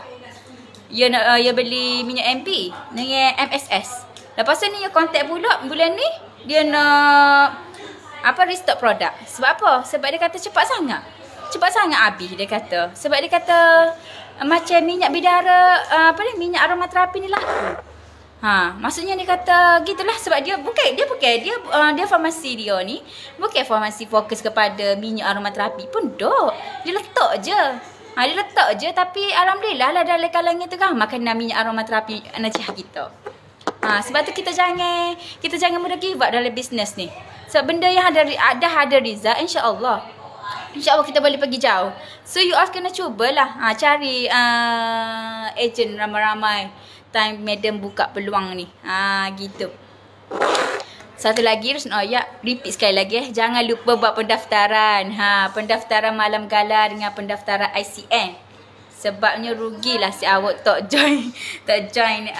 [SPEAKER 1] Dia beli minyak MP dengan MSS. Lepas tu ni dia kontak pula bulan ni dia nak restock produk. Sebab apa? Sebab dia kata cepat sangat habis dia kata. Sebab dia kata macam minyak bidara minyak aromaterapi ni laku. Maksudnya dia kata gitulah sebab dia farmasi dia ni bukan farmasi fokus kepada minyak aromaterapi pun dok. Dia letak je. Dia letak je tapi alhamdulillah lah dalam kalangan tu kan makan minyak aromaterapi Najiha kita. Sebab tu kita jangan mudah give up dalam bisnes ni. Sebab benda yang ada result insya-Allah. InsyaAllah kita boleh pergi jauh. So you all kena cubalah cari agent ramai-ramai. Time madam buka peluang ni. Gitu. Satu lagi repeat sekali lagi jangan lupa buat pendaftaran. Pendaftaran malam gala dengan pendaftaran ICN. Sebabnya rugilah si awak tak join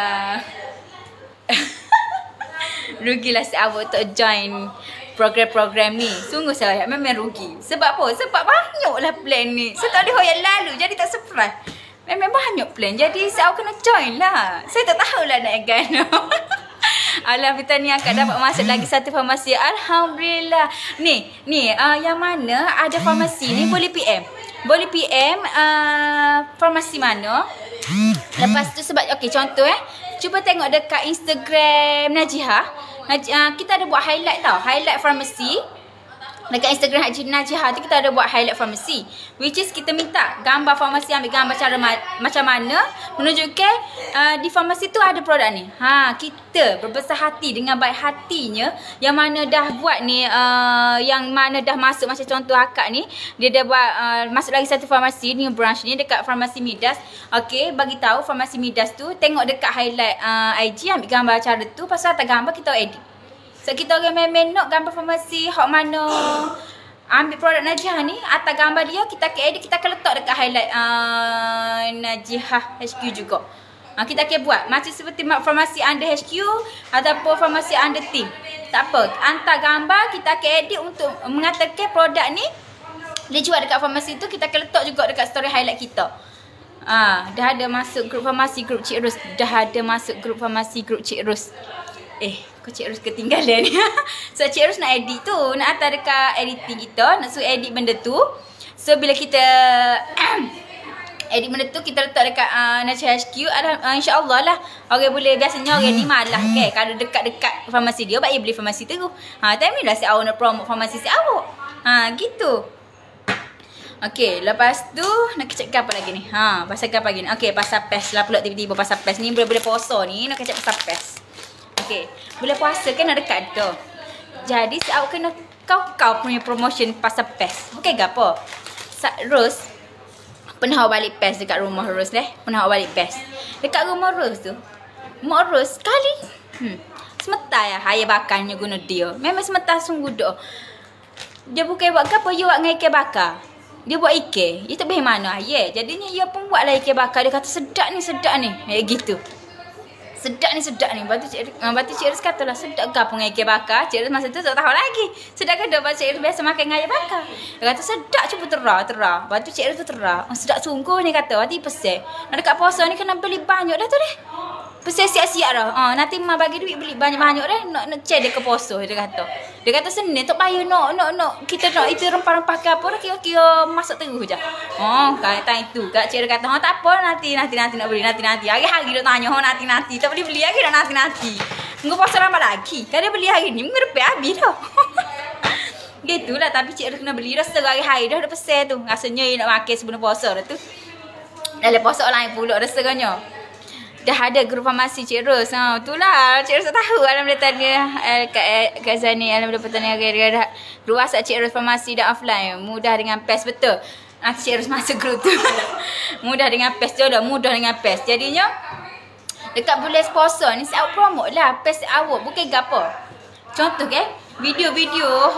[SPEAKER 1] rugilah si awak tak join program-program ni. Sungguh saya memang rugi. Sebab apa? Sebab banyaklah plan ni. Saya tak ada yang lalu jadi tak surprise. Memang banyak plan. Jadi saya kena join lah. Saya tak tahulah nak gana. Alhamdulillah ni akak dapat masuk lagi satu farmasi. Alhamdulillah. Ni yang mana ada farmasi ni boleh PM. Boleh PM farmasi mana. Lepas tu sebab contoh cuba tengok dekat Instagram Najiha. Kita ada buat highlight tau. Highlight farmasi. Dekat Instagram Najiha tu kita ada buat highlight farmasi. Which is kita minta gambar farmasi, ambil gambar cara macam mana menunjukkan di farmasi tu ada produk ni. Kita berbesar hati dengan baik hatinya yang mana dah buat ni, yang mana dah masuk macam contoh akak ni, dia dah buat masuk lagi satu farmasi new branch ni dekat farmasi Midas. Okey, bagi tahu farmasi Midas tu tengok dekat highlight IG, ambil gambar cara tu, pasal atas gambar kita edit. So kita orang main nak gambar farmasi hak mana ambil produk Najiha ni, atas gambar dia kita akan edit, kita akan letak dekat highlight Najiha HQ juga. Kita akan buat macam seperti farmasi under HQ ataupun farmasi under team. Tak apa, hantar gambar kita akan edit untuk mengatakan produk ni dia jual dekat farmasi tu, kita akan letak juga dekat story highlight kita. Dah ada masuk grup farmasi grup Cik Ros. Kau Cik Ros ketinggalan. So Cik Ros nak edit tu, nak hantar dekat editing kita, nak suruh edit benda tu. So bila kita edit benda tu, kita letak dekat Najiha HQ. InsyaAllah lah orang boleh, biasanya orang ni malah kalau dekat-dekat farmasi dia, baik beli farmasi tu. Time ni lah si awak nak promote farmasi si awak. Gitu. Okay, lepas tu nak kecek apa lagi ni? Pasal apa lagi ni? Okay, pasal PES lah pula tiba-tiba pasal PES ni. Boleh puasa ni nak kecek pasal PES. Okay, bulan puasa kan ada dekat dah. Jadi awak kena kau punya promotion pasal PES. Okay ke apa? Ros pernah awak balik PES dekat rumah Ros Pernah awak balik PES. Dekat rumah Ros tu, mak Ros sekali semeta ya haya bakarnya guna dia. Memang semeta sungguh dah. Dia bukan buat apa, dia buat dengan ikan bakar. Dia buat ikan. Dia tak boleh mana ayah. Jadinya dia pun buatlah ikan bakar. Dia kata sedap ni. Kayak gitu. Sedap ni. Lepas tu Cik Ros kata lah, sedap ke apa dengan ikan bakar? Cik Ros masa tu tak tahu lagi. Sedap ke dah Cik Ros biasa makan dengan ikan bakar? Dia kata sedap, cuba terah. Lepas tu Cik Ros tu terah. Sedap sungguh ni kata. Lepas tu pesan. Dekat puasa ni kena beli banyak dah tu deh. Pesan siap-siap dah. Nanti mak bagi duit beli banyak-banyak dah. Nak cek dia ke puasa dia kata. Dia kata Senin tak payah nak. Kita nak itu rempah-rempah ke apa dah, kira-kira masak terus je. Kata itu. Kak Cik Ros kata, tak apa nanti nak beli nanti. Hari-hari dia tanya, nanti. Tak boleh beli lagi dah nanti. Minggu puasa lama lagi. Kalau dia beli hari ni, minggu depan habis dah. Gitulah, tapi Cik Ros kena beli dah hari-hari dah pesan tu. Rasanya nak makan sebelum puasa dah tu. Dalam puasa lain pula rasanya. Dah ada grup farmasi Cik Ros. Itulah Cik Ros tak tahu. Alhamdulillah tanya kat Zani. Alhamdulillah bertanya dia grup WhatsApp Cik Ros farmasi dan offline. Mudah dengan PES betul. Nanti Cik Ros masuk grup tu. Mudah dengan PES je dah. Mudah dengan PES. Jadinya dekat bulan puasa ni saya promote lah PES awak. Bukan apa. Contoh video-video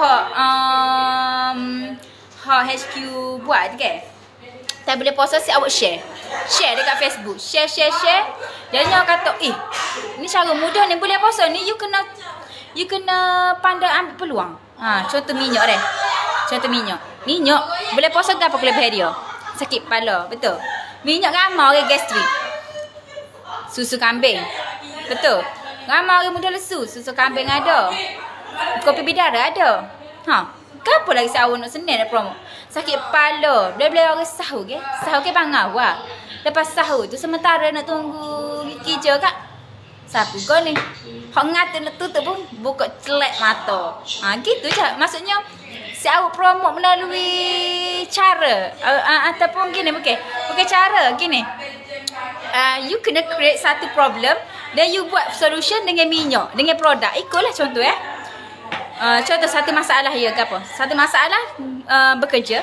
[SPEAKER 1] HQ buat tak boleh puasa si awak share dekat Facebook, share. Jadi awak kata, ni cara mudah ni boleh puasa ni, you kena pandai ambil peluang. Contoh minyak minyak boleh puasa ke apa kelebihan dia? Sakit kepala, betul. Minyak ramai orang gastrik. Susu kambing, betul. Ramai orang muda lesu, susu kambing ada. Kopi bidara ada. Kenapa lagi sahur nak Senin nak promo? Sakit kepala. Bila-bila orang sahur ke? Sahur ke bang awak. Lepas sahur tu sementara nak tunggu kerja kak. Siapa kau ni? Hak ngata nak tutup pun buka celek mata. Gitu je. Maksudnya si awak promote melalui cara ataupun gini bukan cara gini. You kena create satu problem dan you buat solution dengan minyak, dengan produk. Ikutlah contoh contoh satu masalah ya ke apa? Satu masalah bekerja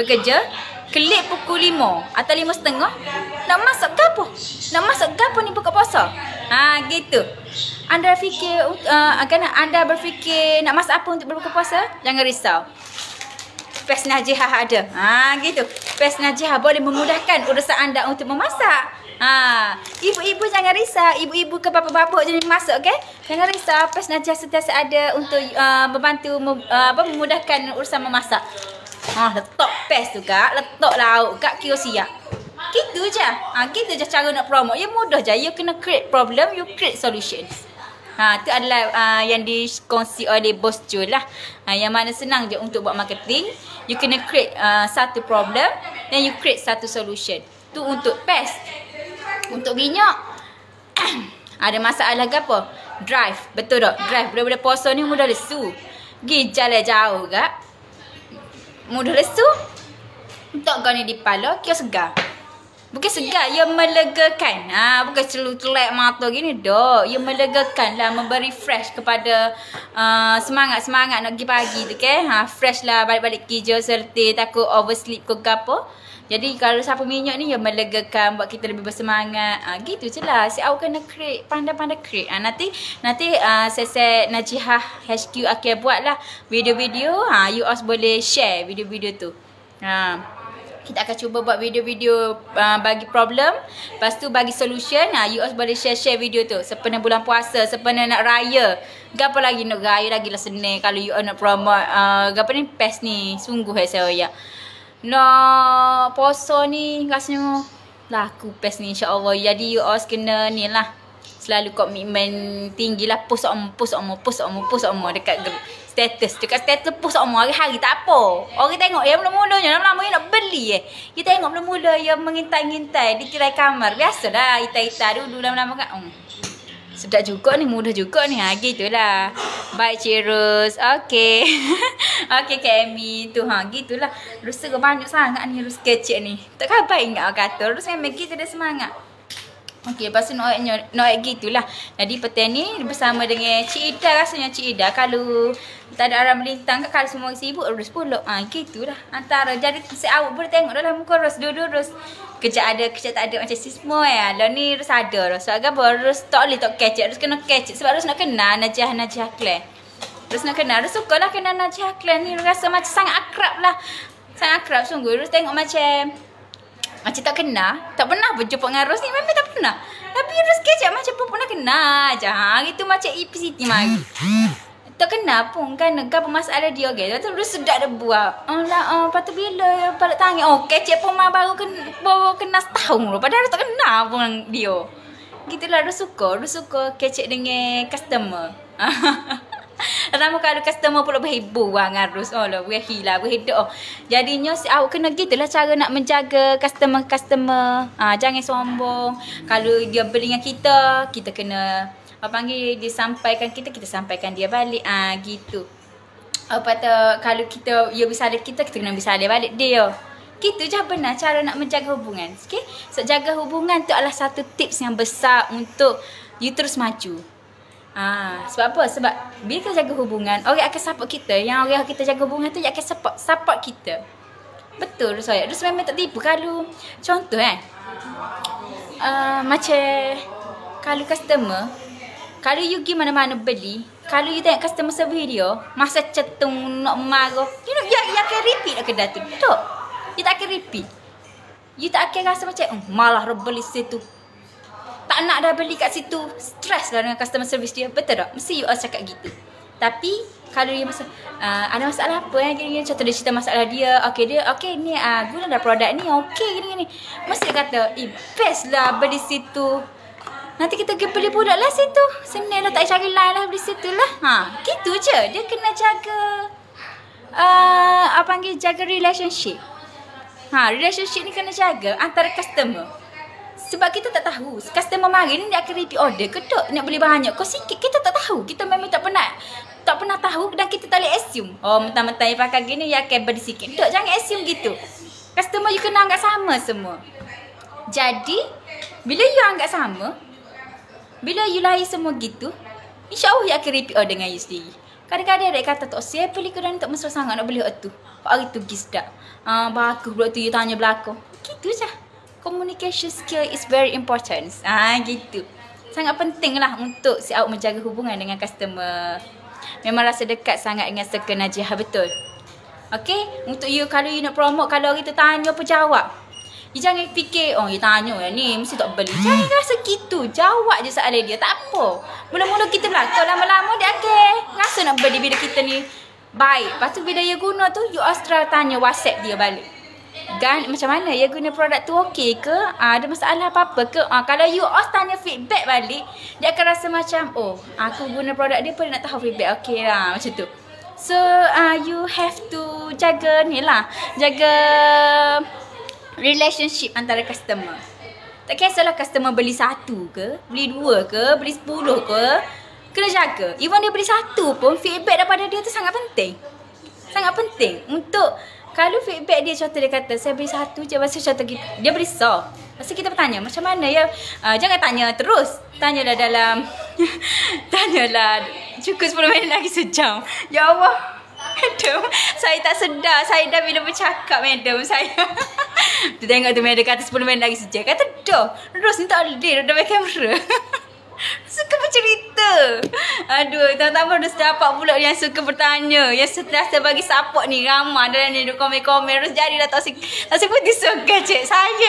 [SPEAKER 1] klik pukul 5 atau 5.30 nak masak gapo? Nak masak gapo ni buka puasa? Gitu. Anda fikir anda berfikir nak masak apa untuk berbuka puasa? Jangan risau. Pes Najihah ada. Gitu. Pes Najihah boleh memudahkan urusan anda untuk memasak. Ibu-ibu jangan risau. Ibu-ibu ke bapa-bapa jenis masak, okey? Jangan risau. Pes Najihah sentiasa ada untuk membantu memudahkan urusan memasak. Letak pes tu kak, letak lauk kak, kira siap. Gitu je. Gitu je cara nak promote. Ya mudah je. You kena create problem, you create solution. Tu adalah yang dikongsi oleh Bos Jul lah. Yang mana senang je untuk buat marketing. You kena create satu problem dan you create satu solution. Tu untuk pes. Untuk minyak ada masalah ke apa? Drive. Betul tak? Drive. Budak-budak puasa ni mudah lesu. Pergi jalan jauh kak. Mudah lesu. Untuk kau ni di pala, kira segar. Bukan segar, ia melegakan. Bukan celuk-celuk mata gini dah. Ia melegakan lah, memberi fresh kepada semangat-semangat nak pergi pagi tu ke. Fresh lah balik-balik kerja serta takut oversleep ke apa. Jadi kalau sapu minyak ni ia melegakan, buat kita lebih bersemangat. Gitu je lah. Si awak kena create, pandai-pandai create. Nanti saya Najihah HQ akan buat lah video-video. You all boleh share video-video tu. Kita akan cuba buat video-video bagi problem. Lepas tu bagi solution. You all boleh share video tu. Sepenuh bulan puasa, sepenuh nak raya. Gapa lagi nak raya lagi lah senang. Kalau you all nak promote gapa ni pes ni. Sungguh saya. Nak puasa ni rasanya laku pes ni insya-Allah. Jadi you all kena ni lah. Selalu komitmen tinggi lah. Post dekat status. Dekat status post hari-hari tak apa. Orang tengok yang mula-mulanya lama-lama nak beli Kita tengok mula-mula yang mengintai-ngintai di tirai kamar. Biasalah ita-ita dulu lama-lama kan. Sedap juga ni, mudah juga ni. Gitulah. Baik Cik Rus. Okey. Okey Kak Amy tu gitulah. Rus tu banyak sangat ni Rus kecil ni. Tak khabar ingat kata. Rus memang gitu dah semangat. Okey, lepas tu nak gitulah. Jadi petang ni bersama dengan Cik Ida rasanya Cik Ida. Kalau tak ada orang melintang kalau semua sibuk Rus pulak. Gitulah. Antara jadi si awak boleh tengok dalam muka Rus. Dulu Rus kerja ada, kerja tak ada macam si semua Lah ni Rus ada Rus. Sebab apa? Rus tak boleh tak kecek. Rus kena kecek. Sebab Rus nak kenal Najihah Clan. Rus nak kenal. Rus suka lah kenal Najihah Clan ni. Rus rasa macam sangat akrab lah. Sangat akrab sungguh. Rus tengok macam tak kenal. Tak pernah berjumpa dengan Ros ni. Memang tak pernah. Tapi Ros kecek macam pun pernah kenal je. Itu macam EPCT mari. Tak kenal pun kan. Apa masalah dia okay. Lepas tu Ros sedap dah buat. Lepas tu bila balik tangan. Kecek pun baru kenal setahun dulu. Padahal Ros tak kenal pun dia. Gitulah Ros suka. Ros suka kecek dengan customer. Lama kalau customer pula berhibur dengan Rus. Berhidup. Jadinya si awak kena gitulah cara nak menjaga customer. Jangan sombong. Kalau dia beli dengan kita kena dia sampaikan kita sampaikan dia balik. Gitu. Kalau dia bisa kita kena bisa balik dia. Gitu je benar cara nak menjaga hubungan. Okay? So jaga hubungan tu adalah satu tips yang besar untuk you terus maju. Sebab apa? Sebab bila kita jaga hubungan, orang akan support kita. Yang orang kita jaga hubungan tu akan support kita. Betul saya. Terus memang tak tipu. Kalau contoh macam kalau customer, kalau you pergi mana-mana beli, kalau you tengok customer service dia masa cetung nak marah, you akan repeat lah kedai tu. Tak. You tak akan repeat. You tak akan rasa macam malah beli situ. Tak nak dah beli kat situ. Stress lah dengan customer service dia. Betul tak? Mesti you all cakap gitu. Tapi kalau dia ada masalah apa gini-gini. Contoh dia cerita masalah dia. Okay ni guna dah produk ni. Okay gini-gini. Mesti dia kata best lah beli situ. Nanti kita pergi beli produk lah situ. Senang lah, tak cari lain lah beli situ lah. Gitu je. Dia kena jaga jaga relationship. Relationship ni kena jaga antara customer. Sebab kita tak tahu customer mari ni dia akan repeat order ke tak, nak beli banyak ke sikit, kita tak tahu. Kita memang tak pernah tahu dan kita tak boleh assume. Oh, mentang-mentang you pakai gini you akan beli sikit. Tak, jangan assume gitu. Customer you kena anggap sama semua. Jadi bila you anggap sama, bila you layan semua gitu, insya-Allah you akan repeat order dengan you sendiri. Kadang-kadang dia kata tak saya beli kedai tak mesra sangat nak beli waktu. Hari tu gis dak. Bagus pula tu you tanya belakang. Gitu je. Communication skill is very important. Gitu. Sangat penting lah untuk si awak menjaga hubungan dengan customer. Memang rasa dekat sangat dengan circle Najiha, betul. Okay, untuk you kalau you nak promote, kalau orang tu tanya apa jawab. You jangan fikir, oh you tanya ni mesti tak beli. Jangan rasa gitu. Jawab je soalan dia, tak apa. Mula-mula kita belakang, lama-lama dia akan rasa nak beli bila kita ni baik. Lepas tu bila you guna tu, you Astra tanya WhatsApp dia balik. Dan macam mana you guna produk tu okey ke? Ada masalah apa-apa ke? Kalau you tanya feedback balik, dia akan rasa macam, oh aku guna produk dia pun nak tahu feedback. Okey lah, macam tu. So you have to jaga ni lah, jaga relationship antara customer. Tak kisahlah customer beli 1 ke, beli 2 ke, beli 10 ke, kena jaga. Even dia beli 1 pun, feedback daripada dia tu sangat penting. Sangat penting untuk, kalau feedback dia contoh dia kata saya beli 1 je, masa contoh dia beli so. Masa kita bertanya macam mana ya, jangan tanya terus. Tanyalah dalam tanyalah cukup 10 minit lagi sejam. Ya Allah, madam, saya tak sedar. Saya dah bila bercakap, madam, saya tu tengok tu madam kata 10 minit lagi sejam. Kata dah, terus ni tak boleh dah main kamera. Suka bercerita. Aduh, tambah-tambah dah dapat pula yang suka bertanya, yang sentiasa bagi support ni. Ramai dalam ni, dia komen-komen. Terus jadilah tak putih suka cik saya.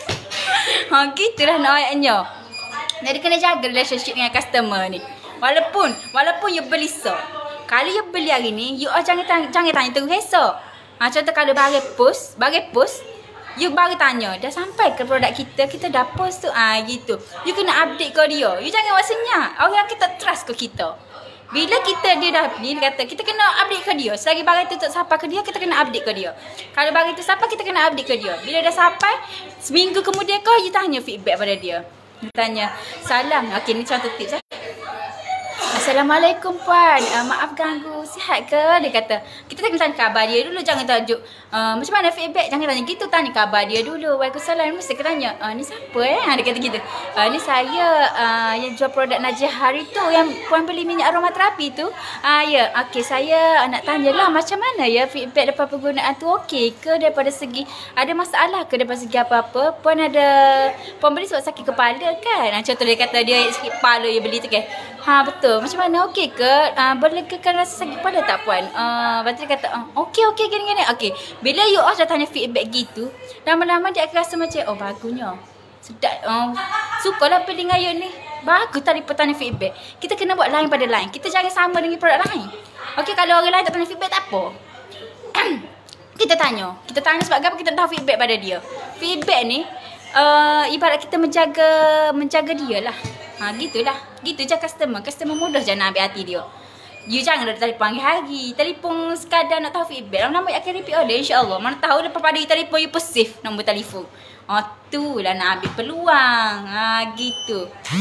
[SPEAKER 1] Gitulah ayatnya. Jadi kena jaga relationship dengan customer ni. Walaupun you beli so, kalau you beli hari ni, you jangan tanya tunggu esok. Contoh kalau bagi post, you baru tanya, dah sampai ke produk kita dah post tu, gitu. You kena update ke dia. You jangan buat senyap. Orang kita trust ke kita. Bila dia dah beli, dia kata, kita kena update ke dia. Selagi barang tu tak sampai ke dia, kita kena update ke dia. Kalau barang tu sampai, kita kena update ke dia. Bila dah sampai, seminggu kemudian you tanya feedback pada dia. You tanya, salam. Okay, ni contoh tips. Assalamualaikum puan, maaf ganggu, sihat ke? Dia kata, kita tanya khabar dia dulu, jangan tajuk macam mana feedback, jangan tanya gitu, tanya khabar dia dulu. Waalaikumsalam. Mesti kita tanya, ni siapa Dia kata gitu, ni saya yang jual produk Najiha hari tu, yang puan beli minyak aromaterapi tu. Ya, okey, saya nak tanyalah macam mana ya feedback daripada penggunaan tu, okey ke daripada segi, ada masalah ke daripada segi apa-apa? Puan beli sebab sakit kepala kan? Contoh dia kata dia sakit kepala, dia beli tu kan. Betul. Macam mana, okey ke? Berlegakan rasa sakit kepala tak puan? Lepas tu dia kata, okey, gini-gini. Okey. Bila you dah tanya feedback gitu, lama-lama dia akan rasa macam, oh bagusnya. Sedap. Sukalah beli dengan you ni. Bagus tadi petanya feedback. Kita kena buat lain pada lain. Kita jangan sama dengan produk lain. Okey, kalau orang lain tak tanya feedback tak apa. Kita tanya sebab apa kita tahu feedback pada dia. Feedback ni ibarat kita menjaga dia lah. Gitulah. Gitu je customer mudah je nak ambil hati dia. You jangan ada telefon hari. Telefon sekadar nak tahu feedback. Lama-lama akan repeat order, insya-Allah. Mana tahu lepas pada you telefon, you save nombor telefon. Tu lah nak ambil peluang. Gitu.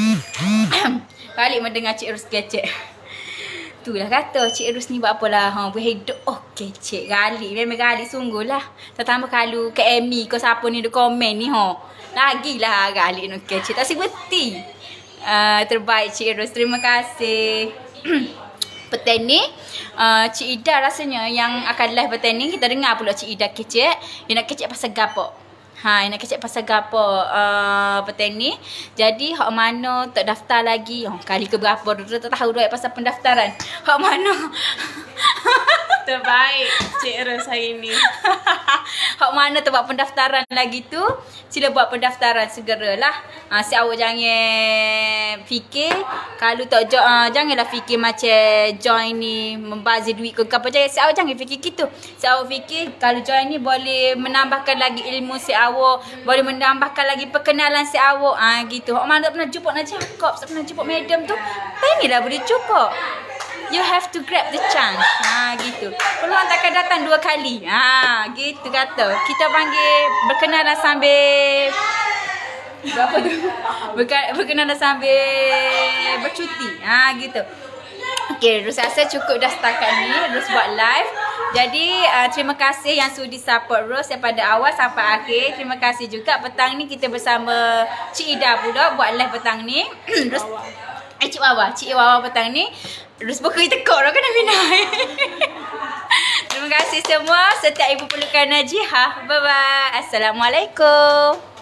[SPEAKER 1] Balik mendengar Cik Rus kecek. Tu lah kata Cik Rus ni buat apalah. Berhidup. Okey cik, gali. Memang gali sungguh lah. Terutama kalau ke Amy ke siapa ni dia komen ni. Lagilah gali ni kecek. Tak seperti. Terbaik Cik Rus. Terima kasih. Petang ni Cik Ida rasanya yang akan live petang ni. Kita dengar pula Cik Ida kecek. Dia nak kecek pasal gapo. Dia nak kecek pasal gapo petang ni. Jadi hak mana tak daftar lagi, kali ke berapa dia tak tahu duit pasal pendaftaran. Hak mana
[SPEAKER 2] Terbaik Cik Ros hari ni.
[SPEAKER 1] hak mana tu buat pendaftaran lagi tu, sila buat pendaftaran segeralah. Si awak jangan fikir kalau tak janganlah fikir macam join ni membazir duit ke apa. Si awak jangan fikir gitu. Si awak fikir kalau join ni boleh menambahkan lagi ilmu si awak, boleh menambahkan lagi perkenalan si awak. Gitu. Hak mana tak pernah jumpa nak cakap, tak pernah jumpa madam tu, pengilah boleh jumpa. You have to grab the chance. Gitu. Peluang takkan datang 2 kali. Gitu kata. Kita panggil berkenalan sambil Berapa tu? Berkenan sambil bercuti. Gitu. Okay, Ros rasa cukup dah setakat ni Ros buat live. Jadi terima kasih yang sudi support Ros daripada awal sampai akhir. Terima kasih juga petang ni kita bersama Cik Ida pula buat live petang ni. Ros Cik Wawa petang ni. Ros buka tekuk dah kena minai. Terima kasih semua. Setiap ibu perlukan Najihah. Bye bye. Assalamualaikum.